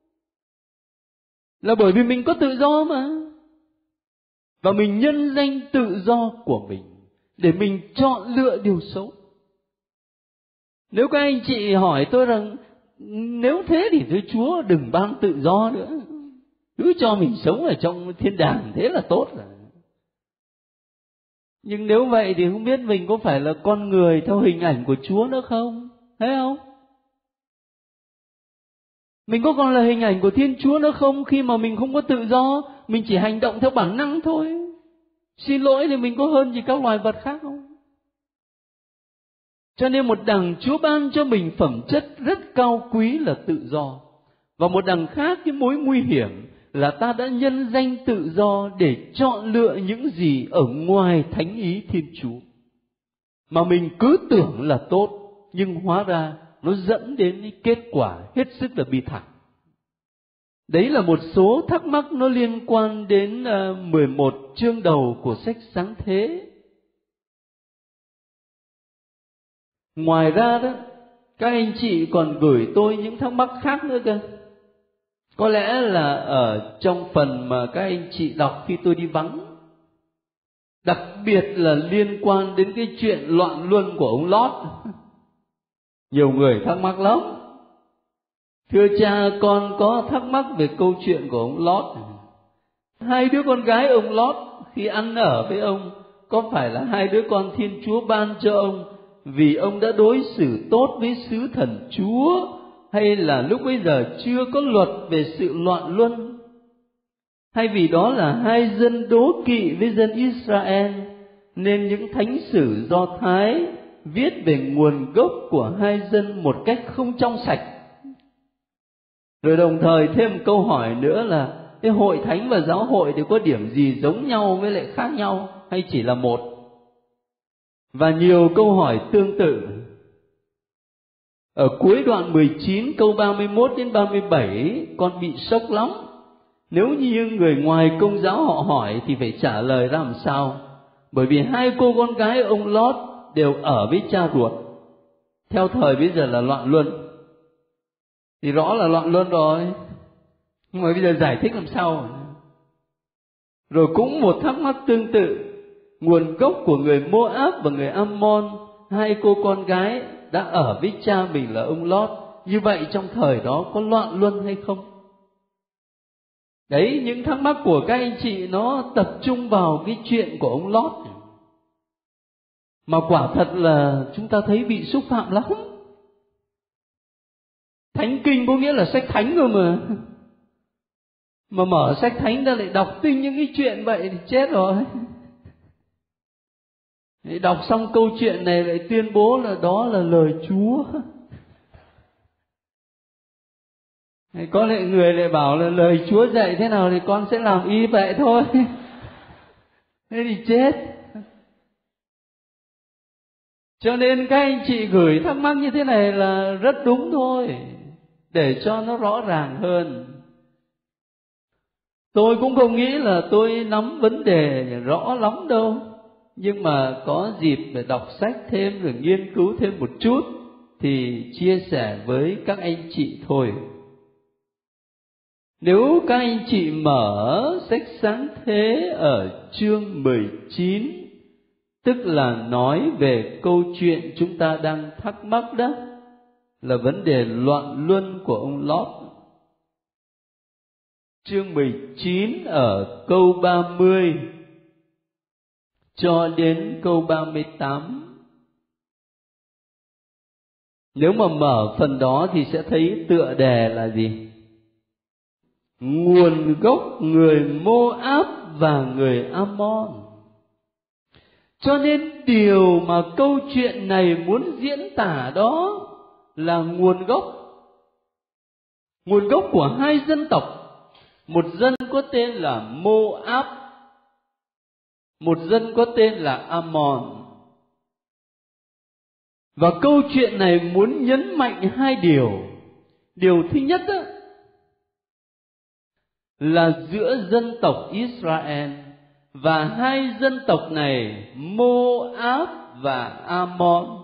[SPEAKER 1] Là bởi vì mình có tự do mà. Và mình nhân danh tự do của mình để mình chọn lựa điều xấu. Nếu các anh chị hỏi tôi rằng nếu thế thì thưa Chúa đừng ban tự do nữa, cứ cho mình sống ở trong thiên đàng, thế là tốt rồi. Nhưng nếu vậy thì không biết mình có phải là con người theo hình ảnh của Chúa nữa không? Thấy không? Mình có còn là hình ảnh của Thiên Chúa nữa không khi mà mình không có tự do, mình chỉ hành động theo bản năng thôi? Xin lỗi thì mình có hơn gì các loài vật khác không? Cho nên một đằng Chúa ban cho mình phẩm chất rất cao quý là tự do. Và một đằng khác cái mối nguy hiểm là ta đã nhân danh tự do để chọn lựa những gì ở ngoài thánh ý Thiên Chúa. Mà mình cứ tưởng là tốt, nhưng hóa ra nó dẫn đến kết quả hết sức là bi thảm. Đấy là một số thắc mắc nó liên quan đến mười một chương đầu của sách Sáng Thế. Ngoài ra đó, Các anh chị còn gửi tôi những thắc mắc khác nữa cơ. Có lẽ là ở trong phần mà các anh chị đọc khi tôi đi vắng, đặc biệt là liên quan đến cái chuyện loạn luân của ông Lót. Nhiều người thắc mắc lắm. Thưa cha, con có thắc mắc về câu chuyện của ông Lót. Hai đứa con gái ông Lót khi ăn ở với ông, có phải là hai đứa con Thiên Chúa ban cho ông vì ông đã đối xử tốt với sứ thần Chúa, hay là lúc bấy giờ chưa có luật về sự loạn luân, hay vì đó là hai dân đố kỵ với dân Israel, nên những thánh sử Do Thái viết về nguồn gốc của hai dân một cách không trong sạch? Rồi đồng thời thêm một câu hỏi nữa là cái hội thánh và giáo hội thì có điểm gì giống nhau với lại khác nhau, hay chỉ là một? Và nhiều câu hỏi tương tự. Ở cuối đoạn mười chín câu ba mươi mốt đến ba mươi bảy, con bị sốc lắm. Nếu như người ngoài Công giáo họ hỏi thì phải trả lời ra làm sao? Bởi vì hai cô con gái ông Lót đều ở với cha ruột. Theo thời bây giờ là loạn luân, thì rõ là loạn luân rồi. Nhưng mà bây giờ giải thích làm sao? Rồi cũng một thắc mắc tương tự, nguồn gốc của người Moab và người Ammon, hai cô con gái đã ở với cha mình là ông Lót, như vậy trong thời đó có loạn luân hay không? Đấy, những thắc mắc của các anh chị nó tập trung vào cái chuyện của ông Lót, mà quả thật là chúng ta thấy bị xúc phạm lắm. Thánh kinh có nghĩa là sách thánh cơ mà. Mà mở sách thánh ra lại đọc tin những cái chuyện vậy thì chết rồi. Đọc xong câu chuyện này lại tuyên bố là đó là lời Chúa. Có lẽ người lại bảo là lời Chúa dạy thế nào thì con sẽ làm y vậy thôi. Thế thì chết. Cho nên các anh chị gửi thắc mắc như thế này là rất đúng thôi, để cho nó rõ ràng hơn. Tôi cũng không nghĩ là tôi nắm vấn đề rõ lắm đâu, nhưng mà có dịp để đọc sách thêm rồi nghiên cứu thêm một chút thì chia sẻ với các anh chị thôi. Nếu các anh chị mở sách Sáng Thế ở chương mười chín, tức là nói về câu chuyện chúng ta đang thắc mắc đó, là vấn đề loạn luân của ông Lót. Chương mười chín ở câu ba mươi cho đến câu ba mươi tám. Nếu mà mở phần đó thì sẽ thấy tựa đề là gì? Nguồn gốc người Moab và người Ammon. Cho nên điều mà câu chuyện này muốn diễn tả đó là nguồn gốc. Nguồn gốc của hai dân tộc. Một dân có tên là Moab, một dân có tên là Ammon. Và câu chuyện này muốn nhấn mạnh hai điều. Điều thứ nhất đó, là giữa dân tộc Israel và hai dân tộc này, Moab và Ammon,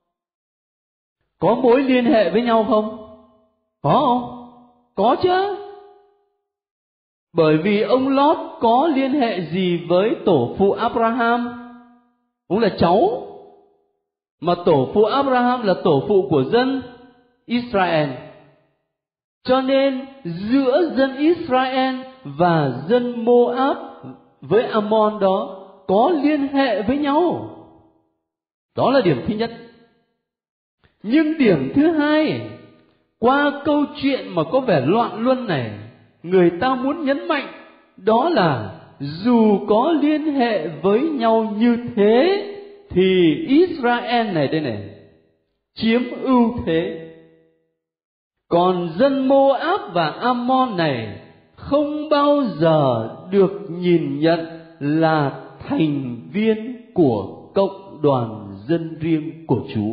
[SPEAKER 1] có mối liên hệ với nhau không? Có không? Có chứ. Bởi vì ông Lót có liên hệ gì với tổ phụ Abraham? Cũng là cháu. Mà tổ phụ Abraham là tổ phụ của dân Israel. Cho nên giữa dân Israel và dân Moab với Ammon đó có liên hệ với nhau. Đó là điểm thứ nhất. Nhưng điểm thứ hai, qua câu chuyện mà có vẻ loạn luân này, người ta muốn nhấn mạnh đó là dù có liên hệ với nhau như thế thì Israel này đây này chiếm ưu thế. Còn dân Moab và Ammon này không bao giờ được nhìn nhận là thành viên của cộng đoàn dân riêng của Chúa.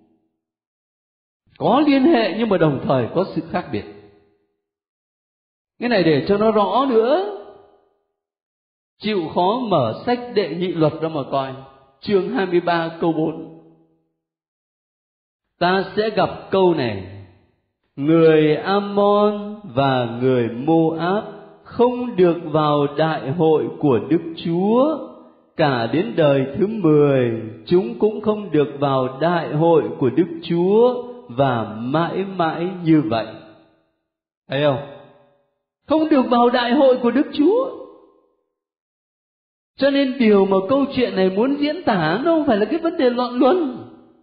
[SPEAKER 1] Có liên hệ nhưng mà đồng thời có sự khác biệt. Cái này để cho nó rõ nữa, chịu khó mở sách Đệ Nhị Luật ra mà coi, chương hai mươi ba câu bốn. ta sẽ gặp câu này: người Ammon và người Moab không được vào đại hội của Đức Chúa, cả đến đời thứ mười chúng cũng không được vào đại hội của Đức Chúa, và mãi mãi như vậy. Thấy không? Không được vào đại hội của Đức Chúa. Cho nên điều mà câu chuyện này muốn diễn tả nó không phải là cái vấn đề loạn luân,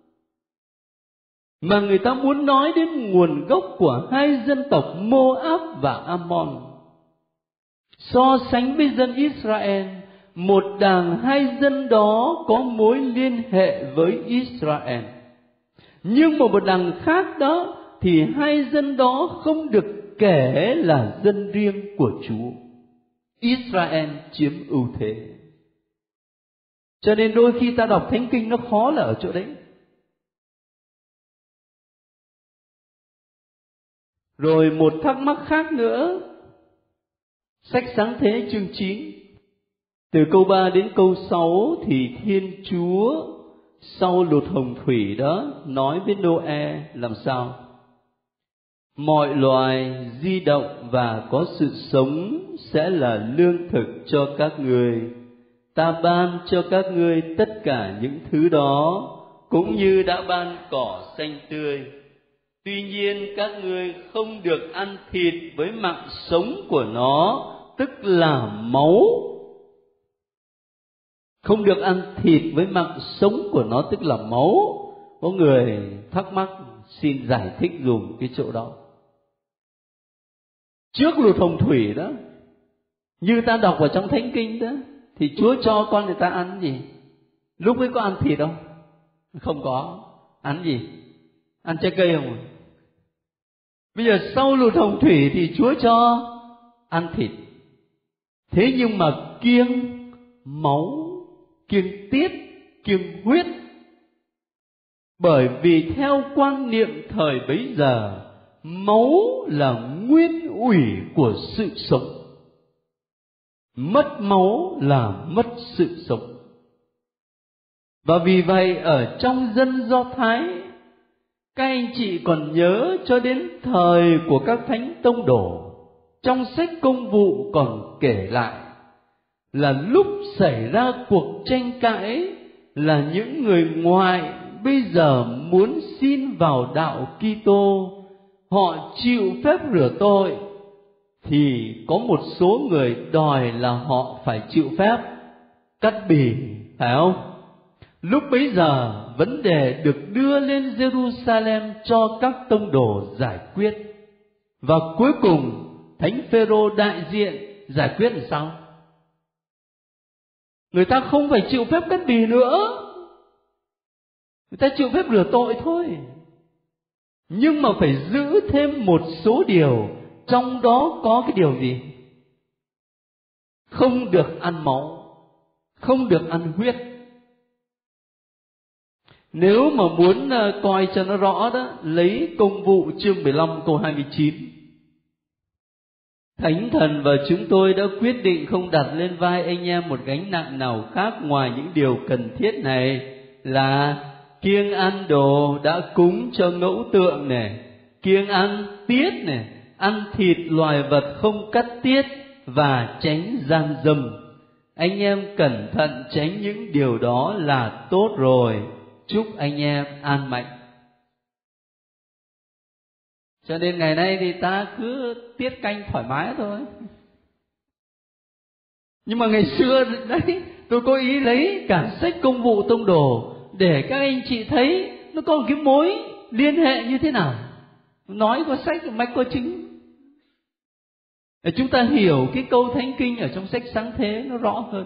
[SPEAKER 1] mà người ta muốn nói đến nguồn gốc của hai dân tộc Moab và Ammon. So sánh với dân Israel, một đằng hai dân đó có mối liên hệ với Israel, nhưng mà một đằng khác đó thì hai dân đó không được kể là dân riêng của Chúa. Israel chiếm ưu thế. Cho nên đôi khi ta đọc Thánh Kinh nó khó là ở chỗ đấy. Rồi một thắc mắc khác nữa, sách Sáng Thế chương chín, từ câu ba đến câu sáu thì Thiên Chúa sau lụt hồng thủy đó nói với Noe làm sao? Mọi loài di động và có sự sống sẽ là lương thực cho các ngươi. Ta ban cho các ngươi tất cả những thứ đó, cũng như đã ban cỏ xanh tươi. Tuy nhiên các ngươi không được ăn thịt với mạng sống của nó, tức là máu. Không được ăn thịt với mạng sống của nó, tức là máu. Có người thắc mắc, xin giải thích dùm cái chỗ đó. Trước lụt hồng thủy đó, như ta đọc ở trong Thánh Kinh đó, thì Chúa cho con người ta ăn gì? Lúc ấy có ăn thịt không? Không có. Ăn gì? Ăn trái cây không? Bây giờ sau lụt hồng thủy thì Chúa cho ăn thịt. Thế nhưng mà kiêng máu, kiêng tiết, kiêng huyết. Bởi vì theo quan niệm thời bấy giờ, máu là nguyên ủy của sự sống. Mất máu là mất sự sống. Và vì vậy ở trong dân Do Thái, các anh chị còn nhớ cho đến thời của các thánh tông đồ, trong sách Công vụ còn kể lại là lúc xảy ra cuộc tranh cãi là những người ngoại bây giờ muốn xin vào đạo Kitô, họ chịu phép rửa tội, thì có một số người đòi là họ phải chịu phép cắt bì, phải không? Lúc bấy giờ vấn đề được đưa lên Jerusalem cho các tông đồ giải quyết. Và cuối cùng Thánh Phêrô đại diện giải quyết làm sao? Người ta không phải chịu phép cắt bì nữa, người ta chịu phép rửa tội thôi. Nhưng mà phải giữ thêm một số điều, trong đó có cái điều gì? Không được ăn máu, không được ăn huyết. Nếu mà muốn coi cho nó rõ đó, lấy Công vụ chương mười lăm câu hai mươi chín. Thánh thần và chúng tôi đã quyết định không đặt lên vai anh em một gánh nặng nào khác ngoài những điều cần thiết này, là kiêng ăn đồ đã cúng cho ngẫu tượng này, kiêng ăn tiết này, ăn thịt loài vật không cắt tiết, và tránh gian dâm. Anh em cẩn thận tránh những điều đó là tốt rồi. Chúc anh em an mạnh. Cho nên ngày nay thì ta cứ tiết canh thoải mái thôi. Nhưng mà ngày xưa đấy, tôi có ý lấy cả sách Công vụ tông đồ để các anh chị thấy nó có một cái mối liên hệ như thế nào. Nói có sách mạch có chứng, để chúng ta hiểu cái câu Thánh Kinh ở trong sách Sáng Thế nó rõ hơn.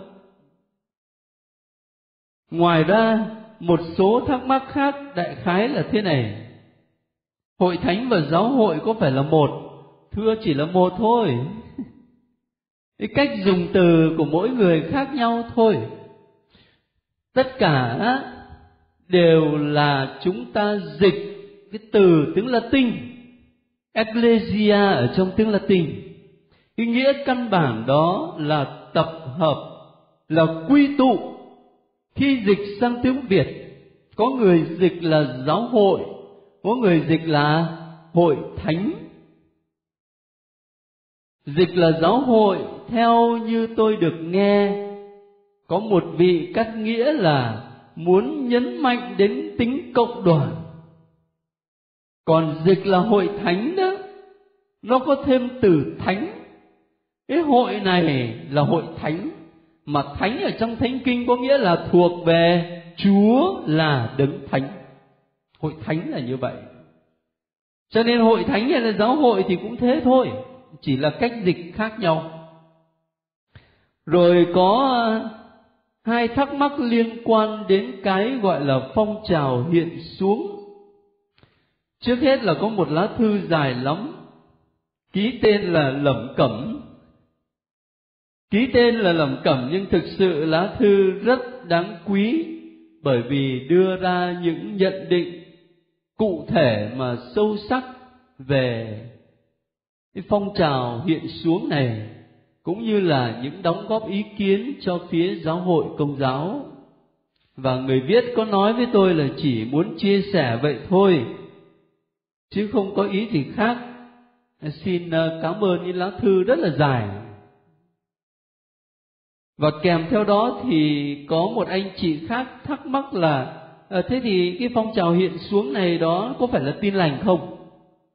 [SPEAKER 1] Ngoài ra, một số thắc mắc khác đại khái là thế này: Hội thánh và giáo hội có phải là một? Thưa, chỉ là một thôi. Cái cách dùng từ của mỗi người khác nhau thôi. Tất cả đều là chúng ta dịch cái từ tiếng Latin, Ecclesia ở trong tiếng Latin. Cái nghĩa căn bản đó là tập hợp, là quy tụ. Khi dịch sang tiếng Việt, có người dịch là giáo hội, có người dịch là hội thánh. Dịch là giáo hội theo như tôi được nghe. Có một vị cắt nghĩa là muốn nhấn mạnh đến tính cộng đoàn. Còn dịch là hội thánh đó, nó có thêm từ thánh. Cái hội này là hội thánh, mà thánh ở trong Thánh Kinh có nghĩa là thuộc về Chúa là Đấng Thánh. Hội thánh là như vậy. Cho nên hội thánh hay là giáo hội thì cũng thế thôi, chỉ là cách dịch khác nhau. Rồi có hai thắc mắc liên quan đến cái gọi là phong trào hiện xuống. Trước hết là có một lá thư dài lắm, ký tên là Lẩm Cẩm. Ký tên là Lẩm Cẩm nhưng thực sự lá thư rất đáng quý, bởi vì đưa ra những nhận định cụ thể mà sâu sắc về cái phong trào hiện xuống này, cũng như là những đóng góp ý kiến cho phía giáo hội Công giáo. Và người viết có nói với tôi là chỉ muốn chia sẻ vậy thôi, chứ không có ý gì khác. Xin cảm ơn những lá thư rất là dài. Và kèm theo đó thì có một anh chị khác thắc mắc là à, thế thì cái phong trào hiện xuống này đó có phải là tin lành không?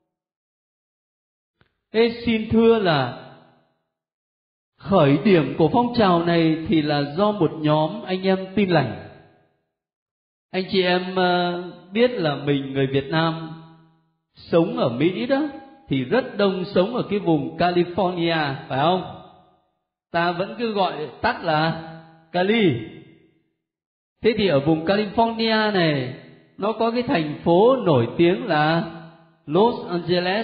[SPEAKER 1] Ê, xin thưa là khởi điểm của phong trào này thì là do một nhóm anh em tin lành. Anh chị em biết là mình người Việt Nam sống ở Mỹ đó thì rất đông sống ở cái vùng California, phải không? Ta vẫn cứ gọi tắt là Cali. Thế thì ở vùng California này nó có cái thành phố nổi tiếng là Los Angeles,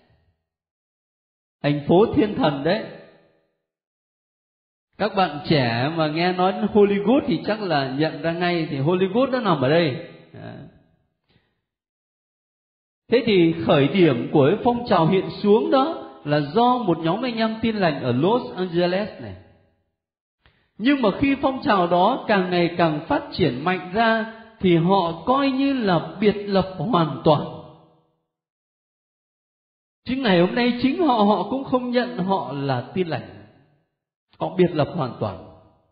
[SPEAKER 1] thành phố thiên thần đấy. Các bạn trẻ mà nghe nói Hollywood thì chắc là nhận ra ngay, thì Hollywood nó nằm ở đây. Thế thì khởi điểm của cái phong trào hiện xuống đó là do một nhóm anh em tin lành ở Los Angeles này. Nhưng mà khi phong trào đó càng ngày càng phát triển mạnh ra thì họ coi như là biệt lập hoàn toàn. Chứ ngày hôm nay chính họ họ cũng không nhận họ là tin lành. Họ biệt lập hoàn toàn.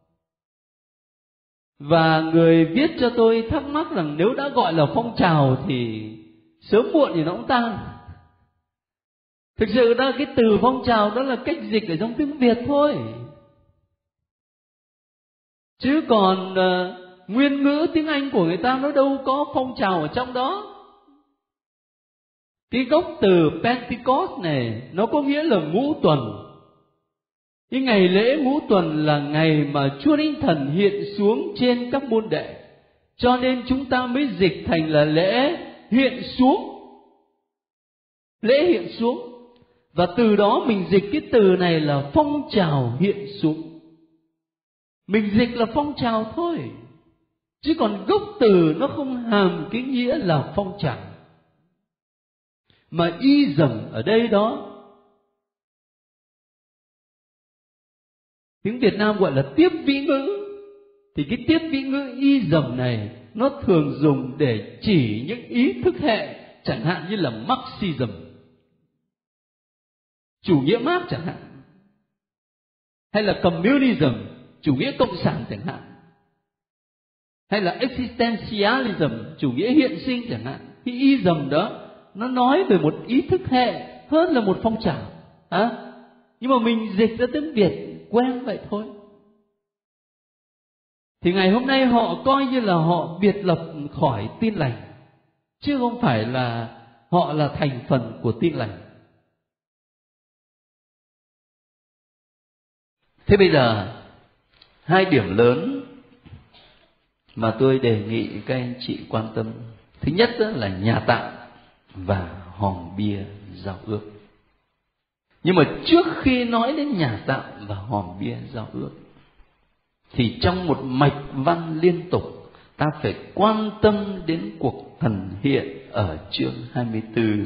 [SPEAKER 1] Và người viết cho tôi thắc mắc rằng nếu đã gọi là phong trào thì sớm muộn thì nó cũng tan. Thực sự đó, cái từ phong trào đó là cách dịch ở trong tiếng Việt thôi. Chứ còn uh, nguyên ngữ tiếng Anh của người ta nó đâu có phong trào ở trong đó. Cái gốc từ Pentecost này nó có nghĩa là ngũ tuần. Cái ngày lễ ngũ tuần là ngày mà Chúa Thánh Thần hiện xuống trên các môn đệ. Cho nên chúng ta mới dịch thành là lễ hiện xuống. Lễ hiện xuống. Và từ đó mình dịch cái từ này là phong trào hiện xuống. Mình dịch là phong trào thôi, chứ còn gốc từ nó không hàm cái nghĩa là phong trào. Mà y dầm ở đây đó, tiếng Việt Nam gọi là tiếp vĩ ngữ. Thì cái tiếp vĩ ngữ y dầm này nó thường dùng để chỉ những ý thức hệ, chẳng hạn như là Marxism, chủ nghĩa Mác chẳng hạn, hay là communism, chủ nghĩa cộng sản chẳng hạn, hay là existentialism, chủ nghĩa hiện sinh chẳng hạn. Cái ism đó nó nói về một ý thức hệ hơn là một phong trào. À, nhưng mà mình dịch ra tiếng Việt quen vậy thôi. Thì ngày hôm nay họ coi như là họ biệt lập khỏi tin lành, chứ không phải là họ là thành phần của tin lành. Thế bây giờ hai điểm lớn mà tôi đề nghị các anh chị quan tâm. Thứ nhất là nhà tạm và hòm bia giao ước. Nhưng mà trước khi nói đến nhà tạm và hòm bia giao ước thì trong một mạch văn liên tục ta phải quan tâm đến cuộc thần hiện ở chương hai mươi tư.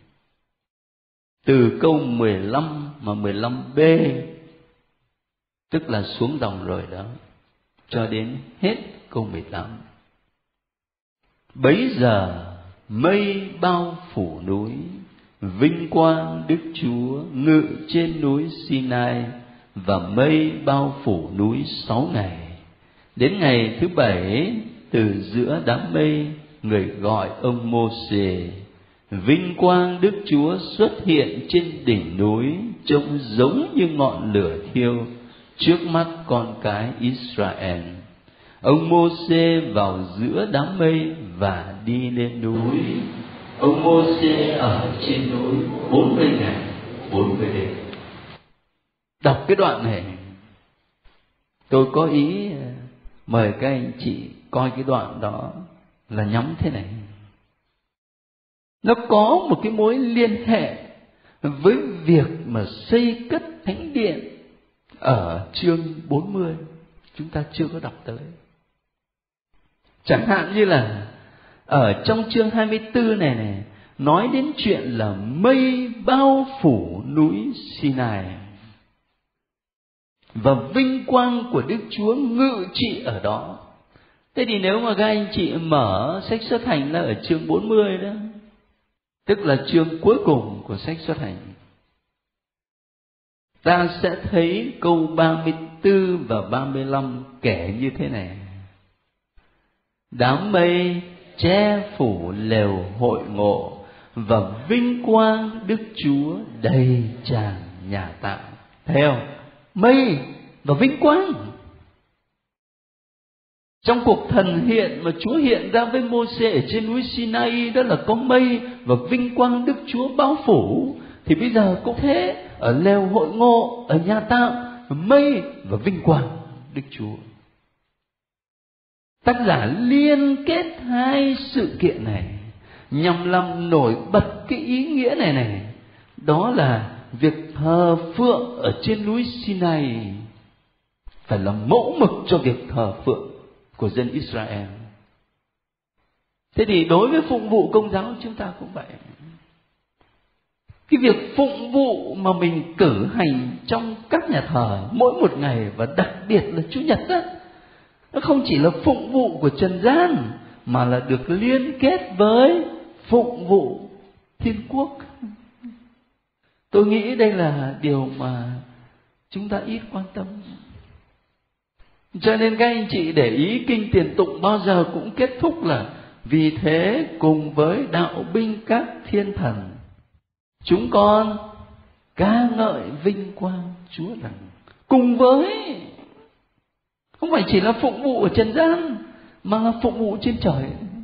[SPEAKER 1] Từ câu mười lăm mà mười lăm b, tức là xuống dòng rồi đó, cho đến hết câu mười tám. Bấy giờ mây bao phủ núi, vinh quang Đức Chúa ngự trên núi Sinai, và mây bao phủ núi sáu ngày. Đến ngày thứ bảy, từ giữa đám mây, người gọi ông Mô-sê. Vinh quang Đức Chúa xuất hiện trên đỉnh núi, trông giống như ngọn lửa thiêu trước mắt con cái Israel. Ông Mô-sê vào giữa đám mây và đi lên núi. Ông Mô-sê ở trên núi bốn mươi ngày, bốn mươi đêm. Đọc cái đoạn này, tôi có ý mời các anh chị coi cái đoạn đó là nhắm thế này. Nó có một cái mối liên hệ với việc mà xây cất thánh điện ở chương bốn mươi, chúng ta chưa có đọc tới. Chẳng hạn như là ở trong chương hai mươi tư này này, nói đến chuyện là mây bao phủ núi Sinai, và vinh quang của Đức Chúa ngự trị ở đó. Thế thì nếu mà các anh chị mở sách Xuất Hành là ở chương bốn mươi đó, tức là chương cuối cùng của sách Xuất Hành, ta sẽ thấy câu ba mươi tư và ba mươi lăm kể như thế này: đám mây che phủ lều hội ngộ, và vinh quang Đức Chúa đầy tràn nhà tạm. Thấy không? Mây và vinh quang. Trong cuộc thần hiện mà Chúa hiện ra với Mô-sê ở trên núi Sinai, đó là có mây và vinh quang Đức Chúa bao phủ. Thì bây giờ cũng thế, ở lều hội ngộ, ở nhà tạm, mây và vinh quang Đức Chúa. Tác giả liên kết hai sự kiện này nhằm làm nổi bật cái ý nghĩa này này. Đó là việc thờ phượng ở trên núi Sinai phải là mẫu mực cho việc thờ phượng của dân Israel. Thế thì đối với phụng vụ công giáo chúng ta cũng vậy. Cái việc phụng vụ mà mình cử hành trong các nhà thờ mỗi một ngày, và đặc biệt là Chủ nhật đó, nó không chỉ là phụng vụ của trần gian, mà là được liên kết với phụng vụ thiên quốc. Tôi nghĩ đây là điều mà chúng ta ít quan tâm. Cho nên các anh chị để ý kinh tiền tụng bao giờ cũng kết thúc là: vì thế cùng với đạo binh các thiên thần, chúng con ca ngợi vinh quang Chúa rằng. Cùng với, không phải chỉ là phụng vụ ở trần gian, mà là phụng vụ trên trời.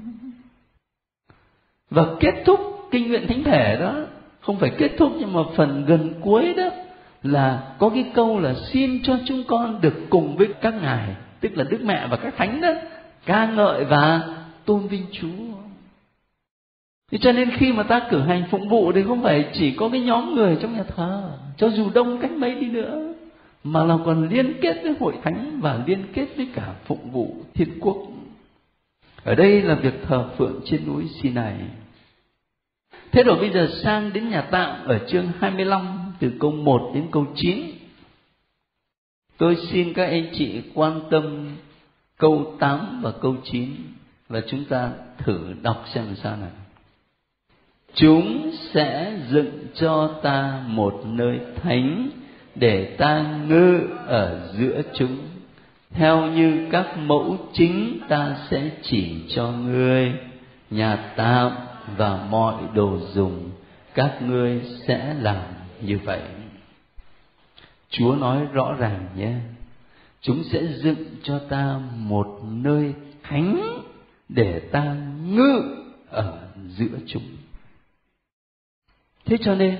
[SPEAKER 1] Và kết thúc kinh nguyện thánh thể đó, không phải kết thúc nhưng mà phần gần cuối đó, là có cái câu là xin cho chúng con được cùng với các ngài, tức là Đức Mẹ và các thánh đó, ca ngợi và tôn vinh Chúa. Thế cho nên khi mà ta cử hành phụng vụ thì không phải chỉ có cái nhóm người trong nhà thờ, cho dù đông cách mấy đi nữa, mà là còn liên kết với hội thánh và liên kết với cả phụng vụ thiên quốc. Ở đây là việc thờ phượng trên núi Sinai. Thế rồi bây giờ sang đến nhà tạm ở chương hai mươi lăm, từ câu một đến câu chín. Tôi xin các anh chị quan tâm câu tám và câu chín, và chúng ta thử đọc xem sao nào. Chúng sẽ dựng cho ta một nơi thánh để ta ngự ở giữa chúng, theo như các mẫu chính ta sẽ chỉ cho ngươi. Nhà tạm và mọi đồ dùng các ngươi sẽ làm như vậy. Chúa nói rõ ràng nhé, chúng sẽ dựng cho ta một nơi thánh để ta ngự ở giữa chúng. Thế cho nên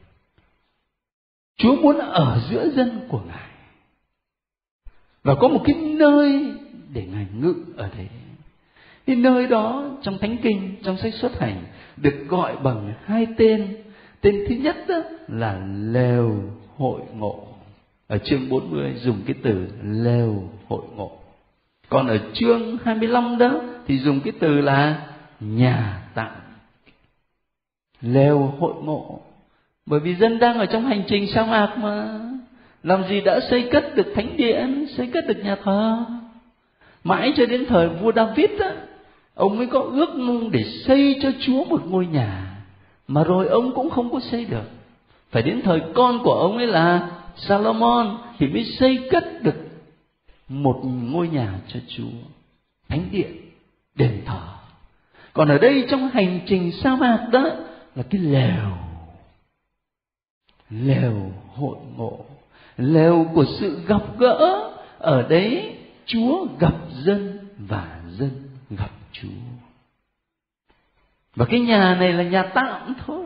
[SPEAKER 1] Chúa muốn ở giữa dân của Ngài, và có một cái nơi để Ngài ngự ở đấy. Cái nơi đó trong Thánh Kinh, trong sách Xuất Hành, được gọi bằng hai tên. Tên thứ nhất đó là lều hội ngộ. Ở chương bốn mươi dùng cái từ lều hội ngộ. Còn ở chương hai mươi lăm đó thì dùng cái từ là nhà tạm. Lều hội ngộ. Bởi vì dân đang ở trong hành trình sa mạc mà, làm gì đã xây cất được thánh điện, xây cất được nhà thờ. Mãi cho đến thời vua David đó, Ông mới có ước mong để xây cho Chúa một ngôi nhà, mà rồi ông cũng không có xây được. Phải đến thời con của ông ấy là Salomon thì mới xây cất được một ngôi nhà cho Chúa, thánh điện, đền thờ. Còn ở đây trong hành trình sa mạc đó là cái lều, lều hội ngộ, lều của sự gặp gỡ. Ở đấy Chúa gặp dân và dân gặp Chúa. Và cái nhà này là nhà tạm thôi.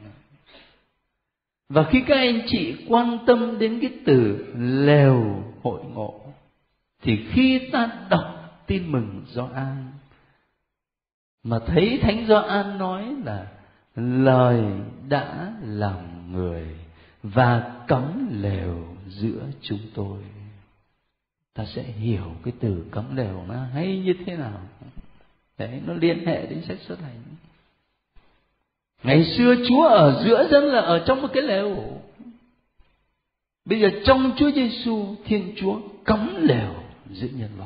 [SPEAKER 1] Và khi các anh chị quan tâm đến cái từ lều hội ngộ, thì khi ta đọc tin mừng Gioan mà thấy Thánh Gioan nói là lời đã làm người và cắm lều giữa chúng tôi, ta sẽ hiểu cái từ cắm lều nó hay như thế nào. Đấy, nó liên hệ đến sách Xuất Hành. Ngày xưa Chúa ở giữa dân là ở trong một cái lều. Bây giờ trong Chúa Giêsu, Thiên Chúa cắm lều giữa nhân loại,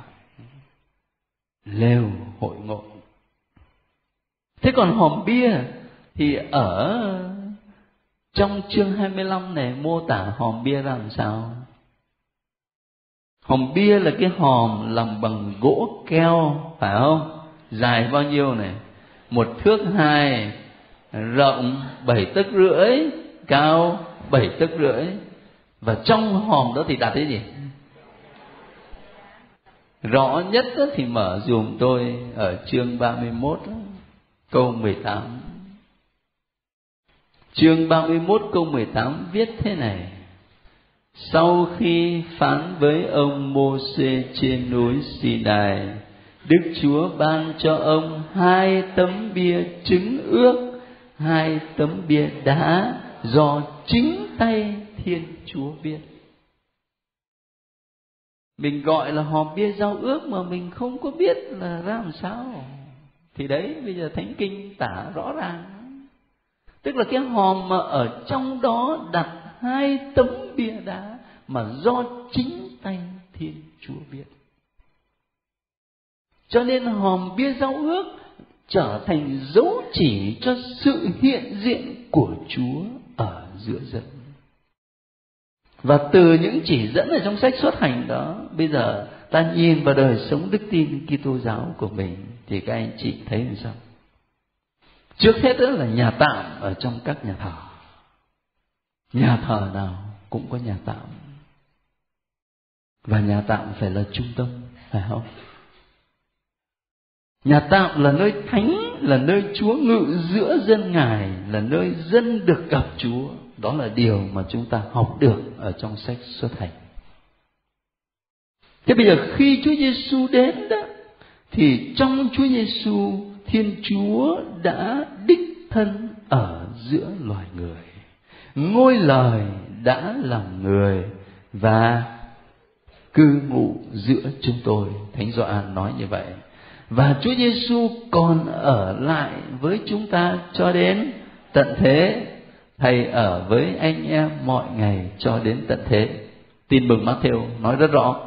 [SPEAKER 1] lều hội ngộ. Thế còn hòm bia thì ở trong chương hai mươi lăm này mô tả hòm bia ra làm sao? Hòm bia là cái hòm làm bằng gỗ keo, phải không? Dài bao nhiêu này? Một thước hai, rộng bảy tấc rưỡi, cao bảy tấc rưỡi. Và trong hòm đó thì đặt cái gì? Rõ nhất thì mở dùm tôi ở chương ba mươi mốt câu mười tám. Chương ba mươi mốt câu mười tám viết thế này: sau khi phán với ông Mô-sê trên núi Sinai, Đức Chúa ban cho ông hai tấm bia chứng ước, hai tấm bia đá do chính tay Thiên Chúa viết. Mình gọi là hòm bia giao ước mà mình không có biết là ra làm sao. Thì đấy, bây giờ Thánh Kinh tả rõ ràng. Tức là cái hòm mà ở trong đó đặt hai tấm bia đá mà do chính tay Thiên Chúa viết. Cho nên hòm bia giao ước trở thành dấu chỉ cho sự hiện diện của Chúa ở giữa dân. Và từ những chỉ dẫn ở trong sách Xuất Hành đó, bây giờ ta nhìn vào đời sống đức tin Kitô giáo của mình thì các anh chị thấy làm sao? Trước hết đó là nhà tạm ở trong các nhà thờ. Nhà thờ nào cũng có nhà tạm, và nhà tạm phải là trung tâm, phải không? Nhà tạm là nơi thánh, là nơi Chúa ngự giữa dân Ngài, là nơi dân được gặp Chúa. Đó là điều mà chúng ta học được ở trong sách Xuất Hành. Thế bây giờ khi Chúa Giêsu đến đó, thì trong Chúa Giêsu, Thiên Chúa đã đích thân ở giữa loài người. Ngôi lời đã làm người và cư ngụ giữa chúng tôi. Thánh Gioan nói như vậy. Và Chúa Giêsu còn ở lại với chúng ta cho đến tận thế. Thầy ở với anh em mọi ngày cho đến tận thế. Tin mừng Mát-thêu nói rất rõ.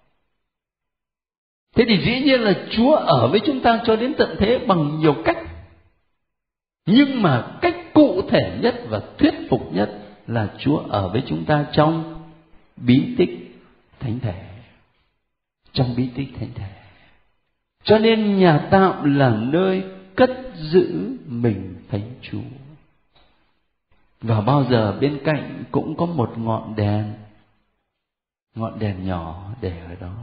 [SPEAKER 1] Thế thì dĩ nhiên là Chúa ở với chúng ta cho đến tận thế bằng nhiều cách. Nhưng mà cách cụ thể nhất và thuyết phục nhất là Chúa ở với chúng ta trong bí tích thánh thể. Trong bí tích thánh thể. Cho nên nhà tạm là nơi cất giữ mình Thánh Chúa. Và bao giờ bên cạnh cũng có một ngọn đèn, ngọn đèn nhỏ để ở đó.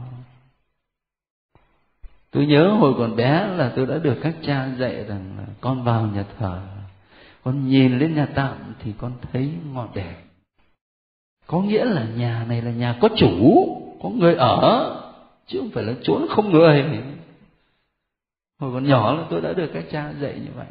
[SPEAKER 1] Tôi nhớ hồi còn bé là tôi đã được các cha dạy rằng là con vào nhà thờ, con nhìn lên nhà tạm thì con thấy ngọn đèn. Có nghĩa là nhà này là nhà có chủ, có người ở, chứ không phải là chốn không người. Hồi còn nhỏ là tôi đã được các cha dạy như vậy.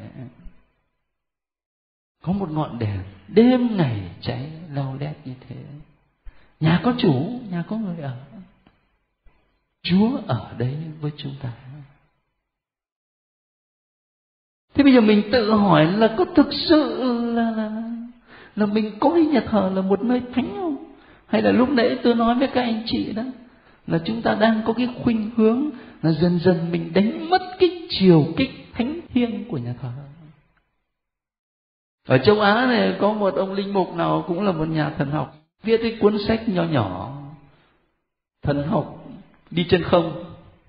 [SPEAKER 1] Có một ngọn đèn đêm ngày cháy lau lét như thế. Nhà có chủ, nhà có người ở. Chúa ở đấy với chúng ta. Thế bây giờ mình tự hỏi là có thực sự là là, là mình coi nhà thờ là một nơi thánh không? Hay là lúc nãy tôi nói với các anh chị đó, là chúng ta đang có cái khuynh hướng là dần dần mình đánh mất cái chiều kích thánh thiêng của nhà thờ. Ở châu Á này có một ông linh mục nào cũng là một nhà thần học, viết cái cuốn sách nhỏ nhỏ thần học đi chân không.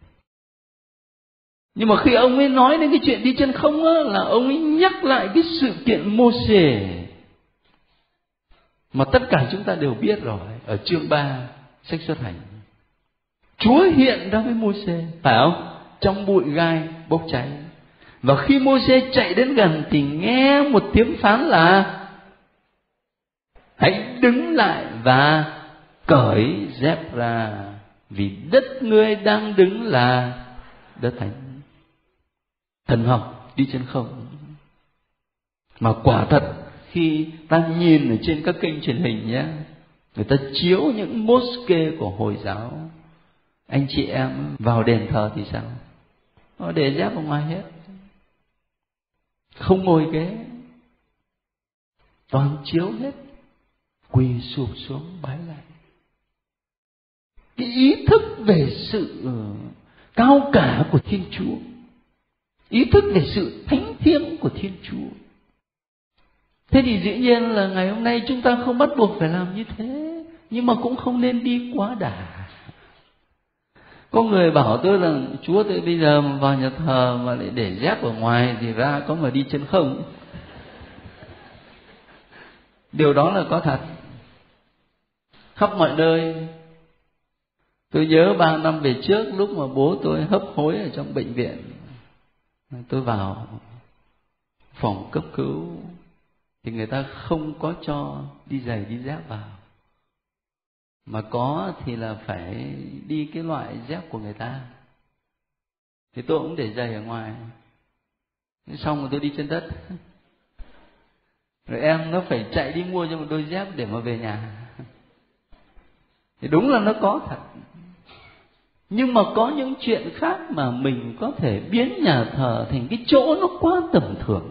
[SPEAKER 1] Nhưng mà khi ông ấy nói đến cái chuyện đi chân không á, là ông ấy nhắc lại cái sự kiện Mô-sê mà tất cả chúng ta đều biết rồi. Ở chương ba sách Xuất Hành, Chúa hiện ra với Mô-sê, phải không? Trong bụi gai bốc cháy. Và khi Mô-sê chạy đến gần thì nghe một tiếng phán là hãy đứng lại và cởi dép ra, vì đất ngươi đang đứng là đất thánh. Thần học đi chân không. Mà quả thật khi ta nhìn ở trên các kênh truyền hình nhé, người ta chiếu những mosque của Hồi giáo, anh chị em vào đền thờ thì sao? Nó để dép ở ngoài hết, không ngồi ghế, toàn chiếu hết, quỳ sụp xuống bái lạy. Cái ý thức về sự cao cả của Thiên Chúa, ý thức về sự thánh thiêng của Thiên Chúa. Thế thì dĩ nhiên là ngày hôm nay chúng ta không bắt buộc phải làm như thế, nhưng mà cũng không nên đi quá đà. Có người bảo tôi là Chúa tôi bây giờ mà vào nhà thờ mà lại để dép ở ngoài thì ra có mà đi chân không. Điều đó là có thật, khắp mọi nơi. Tôi nhớ ba năm về trước, lúc mà bố tôi hấp hối ở trong bệnh viện, tôi vào phòng cấp cứu thì người ta không có cho đi giày đi dép vào, mà có thì là phải đi cái loại dép của người ta. Thì tôi cũng để giày ở ngoài, xong rồi tôi đi trên đất. Rồi em nó phải chạy đi mua cho một đôi dép để mà về nhà. Thì đúng là nó có thật. Nhưng mà có những chuyện khác mà mình có thể biến nhà thờ thành cái chỗ nó quá tầm thường.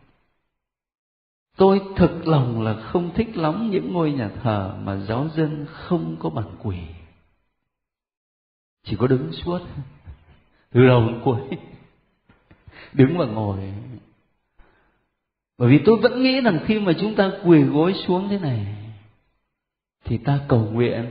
[SPEAKER 1] Tôi thực lòng là không thích lắm những ngôi nhà thờ mà giáo dân không có bàn quỳ, chỉ có đứng suốt từ đầu đến cuối, đứng và ngồi. Bởi vì tôi vẫn nghĩ rằng khi mà chúng ta quỳ gối xuống thế này thì ta cầu nguyện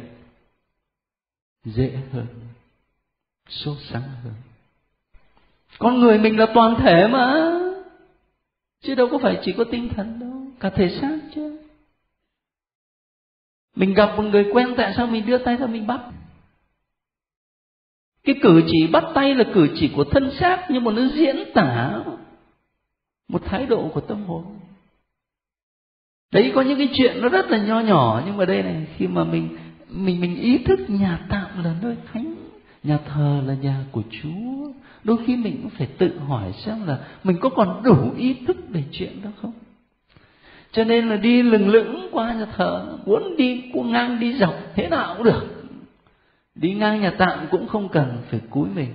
[SPEAKER 1] dễ hơn, sốt sắng hơn. Con người mình là toàn thể mà, chứ đâu có phải chỉ có tinh thần đâu, cả thể xác chứ. Mình gặp một người quen, tại sao mình đưa tay ra mình bắt? Cái cử chỉ bắt tay là cử chỉ của thân xác, nhưng mà nó diễn tả một thái độ của tâm hồn. Đấy, có những cái chuyện nó rất là nho nhỏ, nhưng mà đây này, khi mà mình mình mình ý thức nhà tạm là nơi thánh, nhà thờ là nhà của Chúa, đôi khi mình cũng phải tự hỏi xem là mình có còn đủ ý thức về chuyện đó không. Cho nên là đi lừng lững qua nhà thờ, muốn đi ngang đi dọc thế nào cũng được, đi ngang nhà tạm cũng không cần phải cúi mình.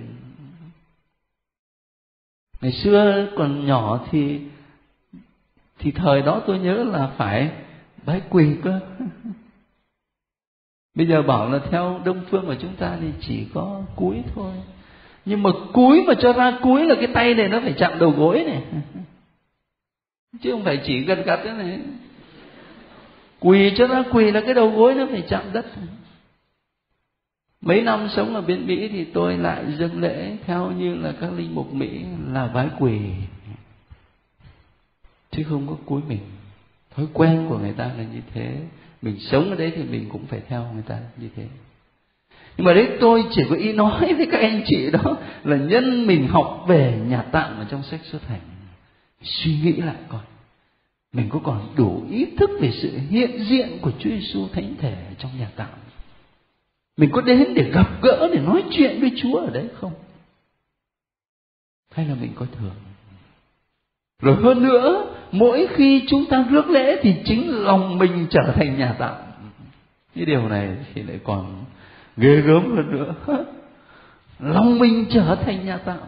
[SPEAKER 1] Ngày xưa còn nhỏ thì thì thời đó tôi nhớ là phải bái quỳ cơ. Bây giờ bảo là theo Đông phương của chúng ta thì chỉ có cúi thôi. Nhưng mà cúi mà cho ra cúi là cái tay này nó phải chạm đầu gối này, chứ không phải chỉ gần gặt thế này. Quỳ cho ra quỳ là cái đầu gối nó phải chạm đất. Mấy năm sống ở bên Mỹ thì tôi lại dâng lễ theo như là các linh mục Mỹ là vái quỳ, chứ không có cúi mình. Thói quen của người ta là như thế, mình sống ở đấy thì mình cũng phải theo người ta như thế. Nhưng mà đấy, tôi chỉ có ý nói với các anh chị đó là nhân mình học về nhà tạm ở trong sách Xuất Hành, suy nghĩ lại coi mình có còn đủ ý thức về sự hiện diện của Chúa Giêsu thánh thể trong nhà tạm. Mình có đến để gặp gỡ, để nói chuyện với Chúa ở đấy không? Hay là mình coi thường? Rồi hơn nữa, mỗi khi chúng ta rước lễ thì chính lòng mình trở thành nhà tạm. Cái điều này thì lại còn ghê gớm hơn nữa. Lòng mình trở thành nhà tạm.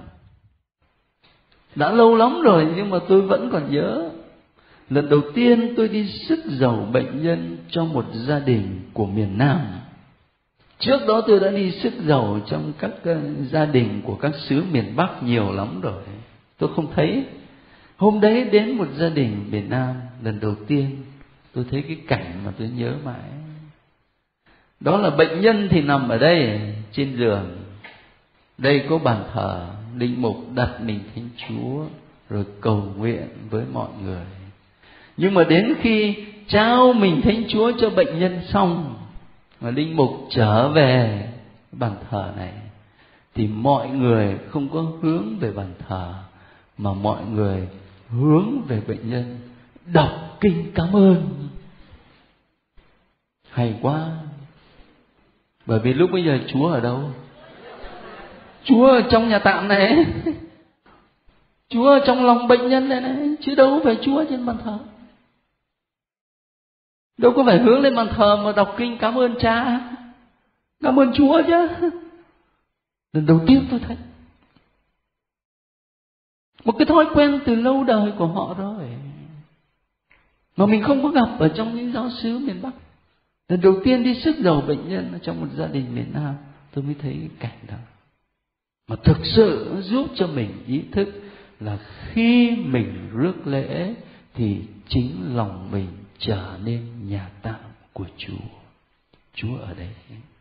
[SPEAKER 1] Đã lâu lắm rồi nhưng mà tôi vẫn còn nhớ, lần đầu tiên tôi đi rước dầu bệnh nhân cho một gia đình của miền Nam. Trước đó tôi đã đi sức giàu trong các gia đình của các xứ miền Bắc nhiều lắm rồi, tôi không thấy. Hôm đấy đến một gia đình miền Nam lần đầu tiên, tôi thấy cái cảnh mà tôi nhớ mãi. Đó là bệnh nhân thì nằm ở đây trên giường, đây có bàn thờ, linh mục đặt mình Thánh Chúa rồi cầu nguyện với mọi người. Nhưng mà đến khi trao mình Thánh Chúa cho bệnh nhân xong, mà linh mục trở về bàn thờ này, thì mọi người không có hướng về bàn thờ, mà mọi người hướng về bệnh nhân, đọc kinh cảm ơn. Hay quá. Bởi vì lúc bây giờ Chúa ở đâu? Chúa ở trong nhà tạm này, Chúa ở trong lòng bệnh nhân này, này chứ đâu phải Chúa trên bàn thờ. Đâu có phải hướng lên bàn thờ mà đọc kinh cảm ơn Cha, cảm ơn Chúa chứ. Lần đầu tiên tôi thấy một cái thói quen từ lâu đời của họ rồi, mà mình không có gặp ở trong những giáo xứ miền Bắc. Lần đầu tiên đi sức giàu bệnh nhân ở trong một gia đình miền Nam, tôi mới thấy cái cảnh đó. Mà thực sự giúp cho mình ý thức là khi mình rước lễ thì chính lòng mình trở nên nhà tạm của Chúa. Chúa ở đây.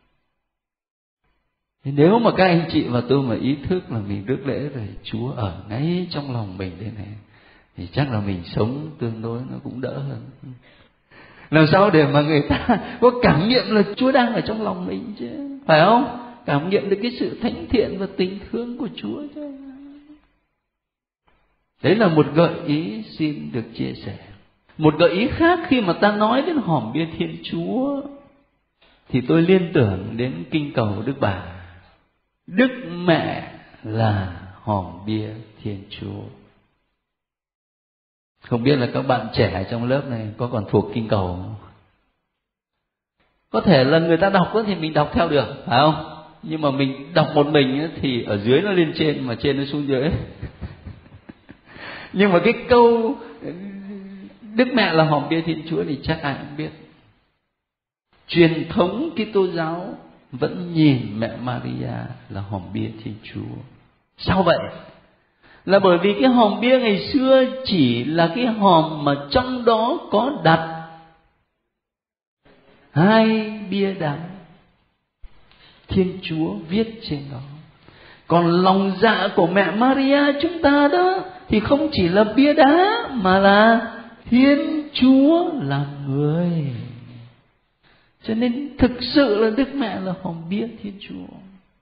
[SPEAKER 1] Nếu mà các anh chị và tôi mà ý thức là mình rước lễ rồi Chúa ở ngay trong lòng mình đây này, thì chắc là mình sống tương đối nó cũng đỡ hơn. Làm sao để mà người ta có cảm nghiệm là Chúa đang ở trong lòng mình chứ, phải không? Cảm nghiệm được cái sự thánh thiện và tình thương của Chúa chứ. Đấy là một gợi ý xin được chia sẻ. Một gợi ý khác khi mà ta nói đến hòm bia Thiên Chúa thì tôi liên tưởng đến kinh cầu Đức Bà. Đức Mẹ là hòm bia Thiên Chúa. Không biết là các bạn trẻ trong lớp này có còn thuộc kinh cầu không? Có thể là người ta đọc thì mình đọc theo được, phải không? Nhưng mà mình đọc một mình thì ở dưới nó lên trên, mà trên nó xuống dưới. Nhưng mà cái câu Đức Mẹ là hòm bia Thiên Chúa thì chắc ai cũng biết. Truyền thống Kitô giáo vẫn nhìn mẹ Maria là hòm bia Thiên Chúa. Sao vậy? Là bởi vì cái hòm bia ngày xưa chỉ là cái hòm mà trong đó có đặt hai bia đá, Thiên Chúa viết trên đó. Còn lòng dạ của mẹ Maria chúng ta đó thì không chỉ là bia đá, mà là Thiên Chúa là người. Cho nên thực sự là Đức Mẹ là hòm bia Thiên Chúa.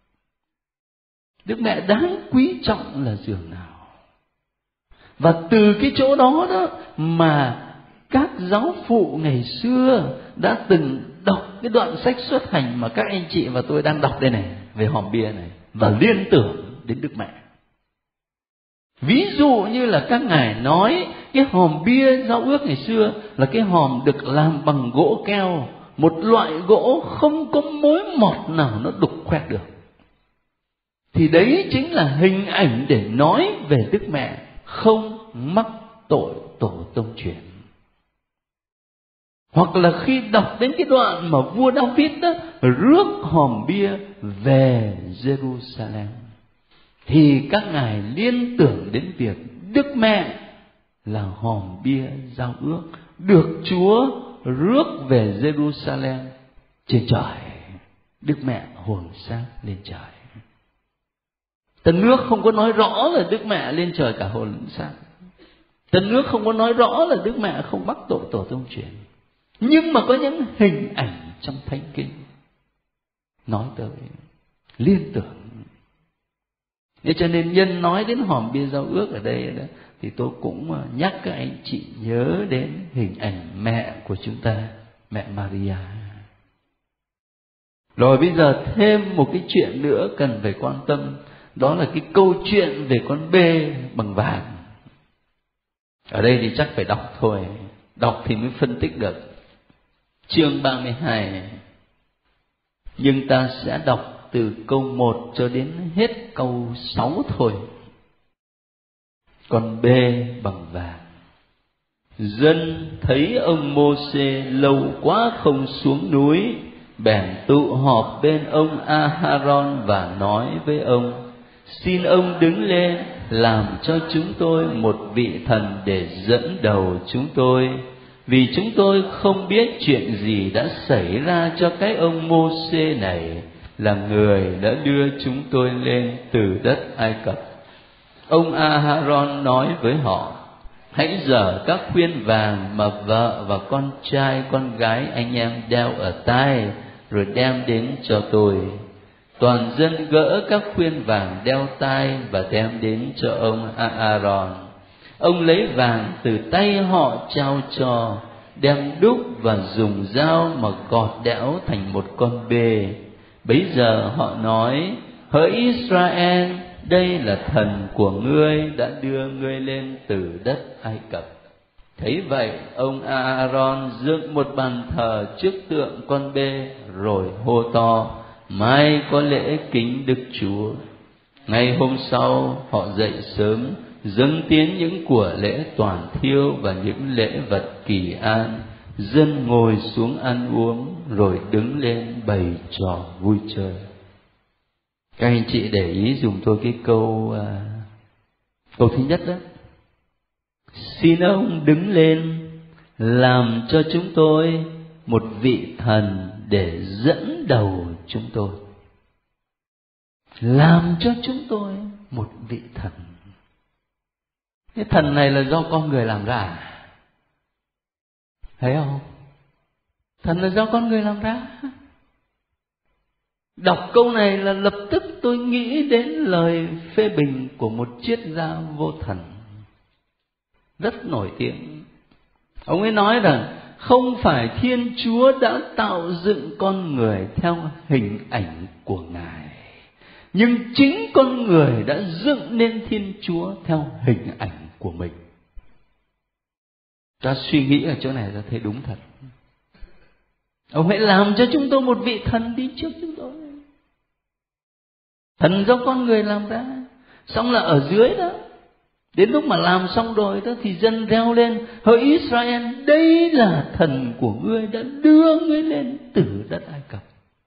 [SPEAKER 1] Đức Mẹ đáng quý trọng là giường nào. Và từ cái chỗ đó đó mà các giáo phụ ngày xưa đã từng đọc cái đoạn sách Xuất Hành mà các anh chị và tôi đang đọc đây này, về hòm bia này, và liên tưởng đến Đức Mẹ. Ví dụ như là các ngài nói cái hòm bia giao ước ngày xưa là cái hòm được làm bằng gỗ keo, một loại gỗ không có mối mọt nào nó đục khoét được. Thì đấy chính là hình ảnh để nói về Đức Mẹ không mắc tội tổ tông truyền. Hoặc là khi đọc đến cái đoạn mà vua David đó rước hòm bia về Jerusalem, thì các ngài liên tưởng đến việc Đức Mẹ là hòm bia giao ước được Chúa rước về Jerusalem trên trời. Đức Mẹ hồn xác lên trời. Tân Ước không có nói rõ là Đức Mẹ lên trời cả hồn lẫn xác. Tân Ước không có nói rõ là Đức Mẹ không mắc tội tổ tông truyền. Nhưng mà có những hình ảnh trong Thánh Kinh nói tới, liên tưởng. Thế cho nên nhân nói đến hòm bia giao ước ở đây đó, thì tôi cũng nhắc các anh chị nhớ đến hình ảnh mẹ của chúng ta, mẹ Maria. Rồi bây giờ thêm một cái chuyện nữa cần phải quan tâm, đó là cái câu chuyện về con bê bằng vàng. Ở đây thì chắc phải đọc thôi, đọc thì mới phân tích được. Chương ba mươi hai, nhưng ta sẽ đọc từ câu một cho đến hết câu sáu thôi. Con bê bằng vàng. Dân thấy ông Mô-sê lâu quá không xuống núi, bèn tụ họp bên ông A-ha-ron và nói với ông: xin ông đứng lên làm cho chúng tôi một vị thần để dẫn đầu chúng tôi, vì chúng tôi không biết chuyện gì đã xảy ra cho cái ông Mô-xê này, là người đã đưa chúng tôi lên từ đất Ai Cập. Ông A-ha-ron nói với họ: hãy giở các khuyên vàng mà vợ và con trai con gái anh em đeo ở tai, rồi đem đến cho tôi. Toàn dân gỡ các khuyên vàng đeo tai và đem đến cho ông A-a-ron. Ông lấy vàng từ tay họ trao cho, đem đúc và dùng dao mà gọt đẽo thành một con bê. Bấy giờ họ nói: hỡi Israel, đây là thần của ngươi đã đưa ngươi lên từ đất Ai Cập. Thấy vậy, ông A-a-ron dựng một bàn thờ trước tượng con bê, rồi hô to: mai có lễ kính Đức Chúa. Ngày hôm sau, họ dậy sớm, dâng tiến những của lễ toàn thiêu và những lễ vật kỳ an. Dân ngồi xuống ăn uống, rồi đứng lên bày trò vui chơi. Các anh chị để ý dùm tôi cái câu à, câu thứ nhất đó: xin ông đứng lên làm cho chúng tôi một vị thần để dẫn đầu chúng tôi. Làm cho chúng tôi một vị thần. Cái thần này là do con người làm ra, thấy không? Thần là do con người làm ra. Đọc câu này là lập tức tôi nghĩ đến lời phê bình của một triết gia vô thần rất nổi tiếng. Ông ấy nói rằng không phải Thiên Chúa đã tạo dựng con người theo hình ảnh của Ngài, nhưng chính con người đã dựng nên Thiên Chúa theo hình ảnh của mình. Ta suy nghĩ ở chỗ này ta thấy đúng thật. Ông hãy làm cho chúng tôi một vị thần đi trước chúng tôi. Thần do con người làm ra. Xong là ở dưới đó, đến lúc mà làm xong rồi đó thì dân reo lên: hỡi Israel, đây là thần của ngươi đã đưa ngươi lên từ đất Ai Cập.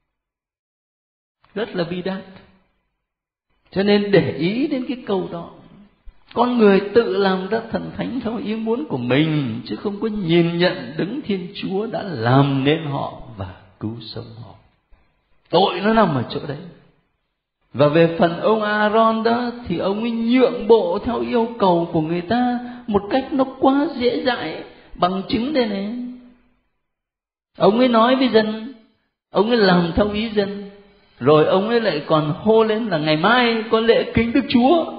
[SPEAKER 1] Rất là bi đát. Cho nên để ý đến cái câu đó. Con người tự làm ra thần thánh theo ý muốn của mình, chứ không có nhìn nhận Đấng Thiên Chúa đã làm nên họ và cứu sống họ. Tội nó nằm ở chỗ đấy. Và về phần ông Aaron đó thì ông ấy nhượng bộ theo yêu cầu của người ta một cách nó quá dễ dãi. Bằng chứng đây này, ông ấy nói với dân, ông ấy làm theo ý dân, rồi ông ấy lại còn hô lên là ngày mai có lễ kính Đức Chúa.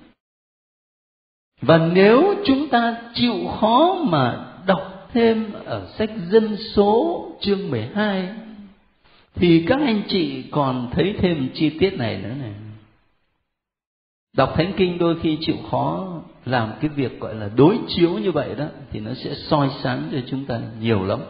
[SPEAKER 1] Và nếu chúng ta chịu khó mà đọc thêm ở sách Dân Số chương mười hai thì các anh chị còn thấy thêm chi tiết này nữa này. Đọc Thánh Kinh đôi khi chịu khó làm cái việc gọi là đối chiếu như vậy đó, thì nó sẽ soi sáng cho chúng ta nhiều lắm.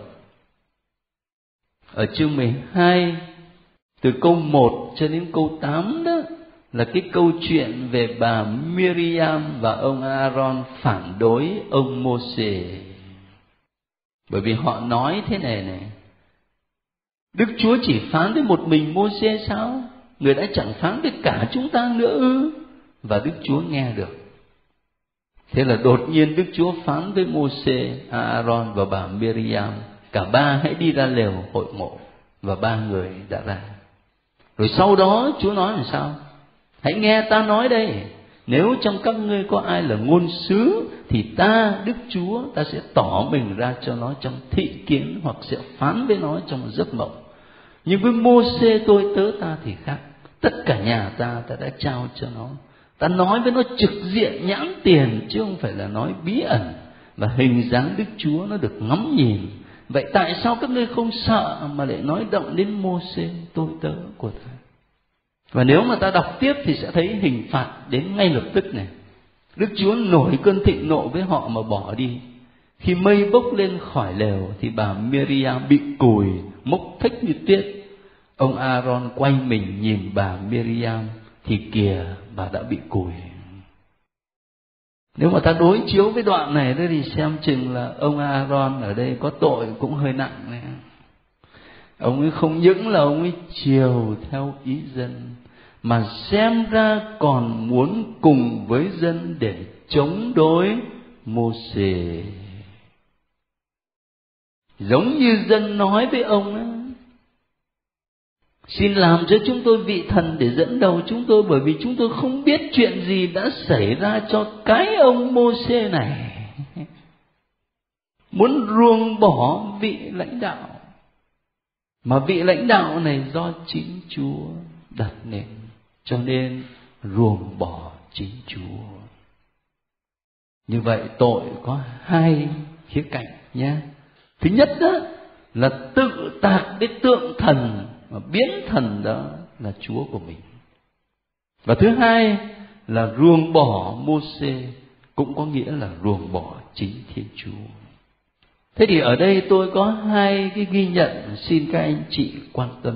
[SPEAKER 1] Ở chương mười hai, từ câu một cho đến câu tám đó, là cái câu chuyện về bà Miriam và ông Aaron phản đối ông Mô-xê. Bởi vì họ nói thế này này: Đức Chúa chỉ phán với một mình Mô-xê sao? Người đã chẳng phán với cả chúng ta nữa ư? Và Đức Chúa nghe được. Thế là đột nhiên Đức Chúa phán với Mô-xê, Aaron và bà Miriam: cả ba hãy đi ra lều hội ngộ. Và ba người đã ra. Rồi sau đó Chúa nói làm sao? Hãy nghe ta nói đây: nếu trong các ngươi có ai là ngôn sứ, thì ta, Đức Chúa, ta sẽ tỏ mình ra cho nó trong thị kiến, hoặc sẽ phán với nó trong giấc mộng. Nhưng với Mô-xê tôi tớ ta thì khác. Tất cả nhà ta, ta đã trao cho nó. Ta nói với nó trực diện nhãn tiền, chứ không phải là nói bí ẩn. Và hình dáng Đức Chúa nó được ngắm nhìn. Vậy tại sao các ngươi không sợ mà lại nói động đến Mô-xê tôi tớ của ta? Và nếu mà ta đọc tiếp thì sẽ thấy hình phạt đến ngay lập tức này. Đức Chúa nổi cơn thịnh nộ với họ mà bỏ đi. Khi mây bốc lên khỏi lều thì bà Miriam bị cùi, mốc thếch như tuyết. Ông Aaron quay mình nhìn bà Miriam thì kìa, bà đã bị cùi. Nếu mà ta đối chiếu với đoạn này thì xem chừng là ông Aaron ở đây có tội cũng hơi nặng này. Ông ấy không những là ông ấy chiều theo ý dân, mà xem ra còn muốn cùng với dân để chống đối Mô-sê. Giống như dân nói với ông ấy, xin làm cho chúng tôi vị thần để dẫn đầu chúng tôi, bởi vì chúng tôi không biết chuyện gì đã xảy ra cho cái ông Mô-sê này. Muốn ruồng bỏ vị lãnh đạo, mà vị lãnh đạo này do chính Chúa đặt nên, cho nên ruồng bỏ chính Chúa. Như vậy tội có hai khía cạnh nhé. Thứ nhất đó là tự tạc cái tượng thần và biến thần đó là Chúa của mình. Và thứ hai là ruồng bỏ Mô-sê, cũng có nghĩa là ruồng bỏ chính Thiên Chúa. Thế thì ở đây tôi có hai cái ghi nhận xin các anh chị quan tâm.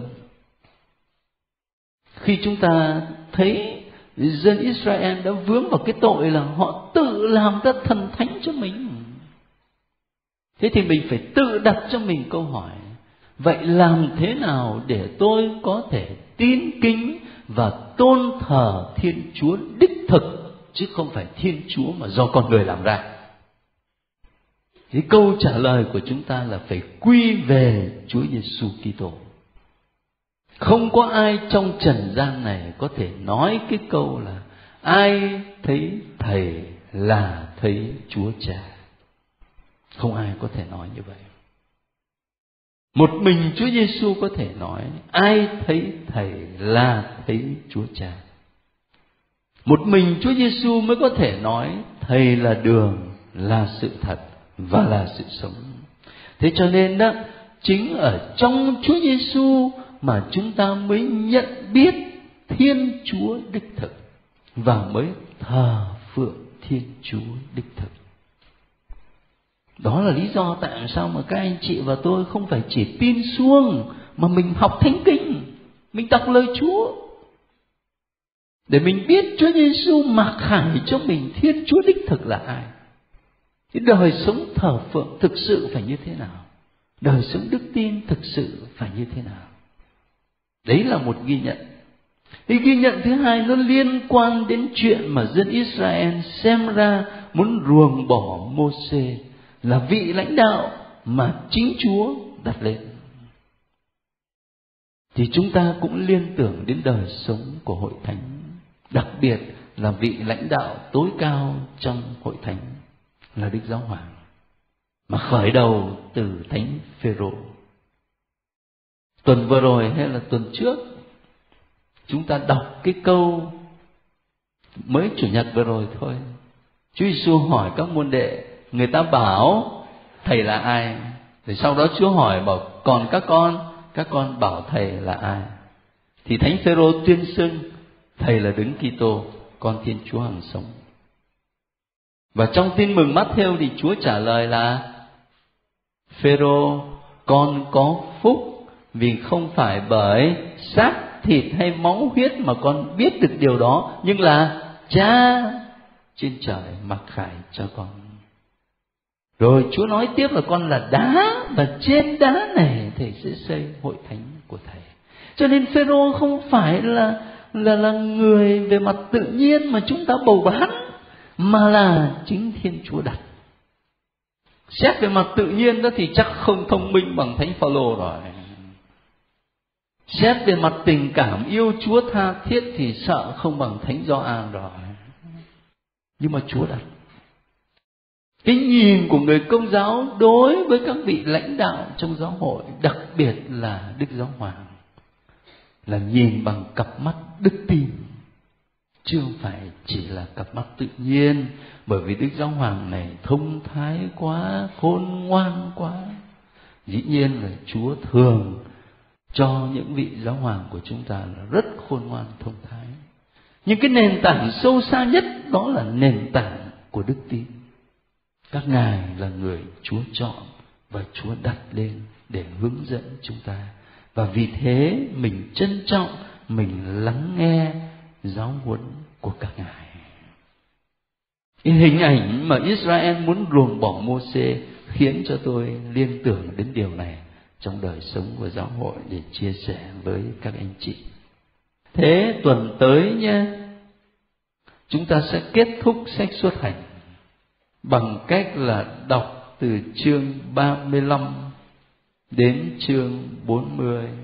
[SPEAKER 1] Khi chúng ta thấy dân Israel đã vướng vào cái tội là họ tự làm ra thần thánh cho mình, thế thì mình phải tự đặt cho mình câu hỏi, vậy làm thế nào để tôi có thể tín kính và tôn thờ Thiên Chúa đích thực, chứ không phải Thiên Chúa mà do con người làm ra? Cái câu trả lời của chúng ta là phải quy về Chúa Giêsu Kitô. Không có ai trong trần gian này có thể nói cái câu là ai thấy Thầy là thấy Chúa Cha. Không ai có thể nói như vậy. Một mình Chúa Giêsu có thể nói ai thấy Thầy là thấy Chúa Cha. Một mình Chúa Giêsu mới có thể nói Thầy là đường, là sự thật và là sự sống. Thế cho nên đó, chính ở trong Chúa Giêsu mà chúng ta mới nhận biết Thiên Chúa đích thực và mới thờ phượng Thiên Chúa đích thực. Đó là lý do tại sao mà các anh chị và tôi không phải chỉ tin suông, mà mình học Thánh Kinh, mình đọc lời Chúa để mình biết Chúa Giêsu mặc khải cho mình Thiên Chúa đích thực là ai. Cái đời sống thờ phượng thực sự phải như thế nào? Đời sống đức tin thực sự phải như thế nào? Đấy là một ghi nhận. Cái ghi nhận thứ hai nó liên quan đến chuyện mà dân Israel xem ra muốn ruồng bỏ Mô-sê, là vị lãnh đạo mà chính Chúa đặt lên. Thì chúng ta cũng liên tưởng đến đời sống của hội thánh, đặc biệt là vị lãnh đạo tối cao trong hội thánh là Đức Giáo Hoàng, mà khởi đầu từ Thánh Phêrô. Tuần vừa rồi hay là tuần trước, chúng ta đọc cái câu mới chủ nhật vừa rồi thôi. Chúa Giêsu hỏi các môn đệ, người ta bảo Thầy là ai? Rồi sau đó Chúa hỏi bảo còn các con, các con bảo Thầy là ai? Thì Thánh Phêrô tuyên xưng Thầy là Đấng Kitô, con Thiên Chúa hằng sống. Và trong Tin mừng Mát-thêu thì Chúa trả lời là Phêrô, con có phúc vì không phải bởi xác thịt hay máu huyết mà con biết được điều đó, nhưng là Cha trên trời mặc khải cho con. Rồi Chúa nói tiếp là con là đá, và trên đá này Thầy sẽ xây hội thánh của Thầy. Cho nên Phêrô không phải là là là người về mặt tự nhiên mà chúng ta bầu bán, mà là chính Thiên Chúa đặt. Xét về mặt tự nhiên đó thì chắc không thông minh bằng Thánh Phaolô rồi. Xét về mặt tình cảm yêu Chúa tha thiết thì sợ không bằng Thánh Gioan rồi. Nhưng mà Chúa đặt. Cái nhìn của người Công giáo đối với các vị lãnh đạo trong giáo hội, đặc biệt là Đức Giáo Hoàng, là nhìn bằng cặp mắt đức tin, chứ không phải chỉ là cặp mắt tự nhiên. Bởi vì Đức Giáo Hoàng này thông thái quá, khôn ngoan quá. Dĩ nhiên là Chúa thường cho những vị giáo hoàng của chúng ta là rất khôn ngoan thông thái. Nhưng cái nền tảng sâu xa nhất đó là nền tảng của đức tin. Các ngài là người Chúa chọn và Chúa đặt lên để hướng dẫn chúng ta. Và vì thế mình trân trọng, mình lắng nghe giáo huấn của các ngài. Cái hình ảnh mà Israel muốn ruồng bỏ Mô-sê khiến cho tôi liên tưởng đến điều này trong đời sống của giáo hội để chia sẻ với các anh chị. Thế tuần tới nha, chúng ta sẽ kết thúc sách Xuất Hành bằng cách là đọc từ chương ba mươi lăm đến chương bốn mươi.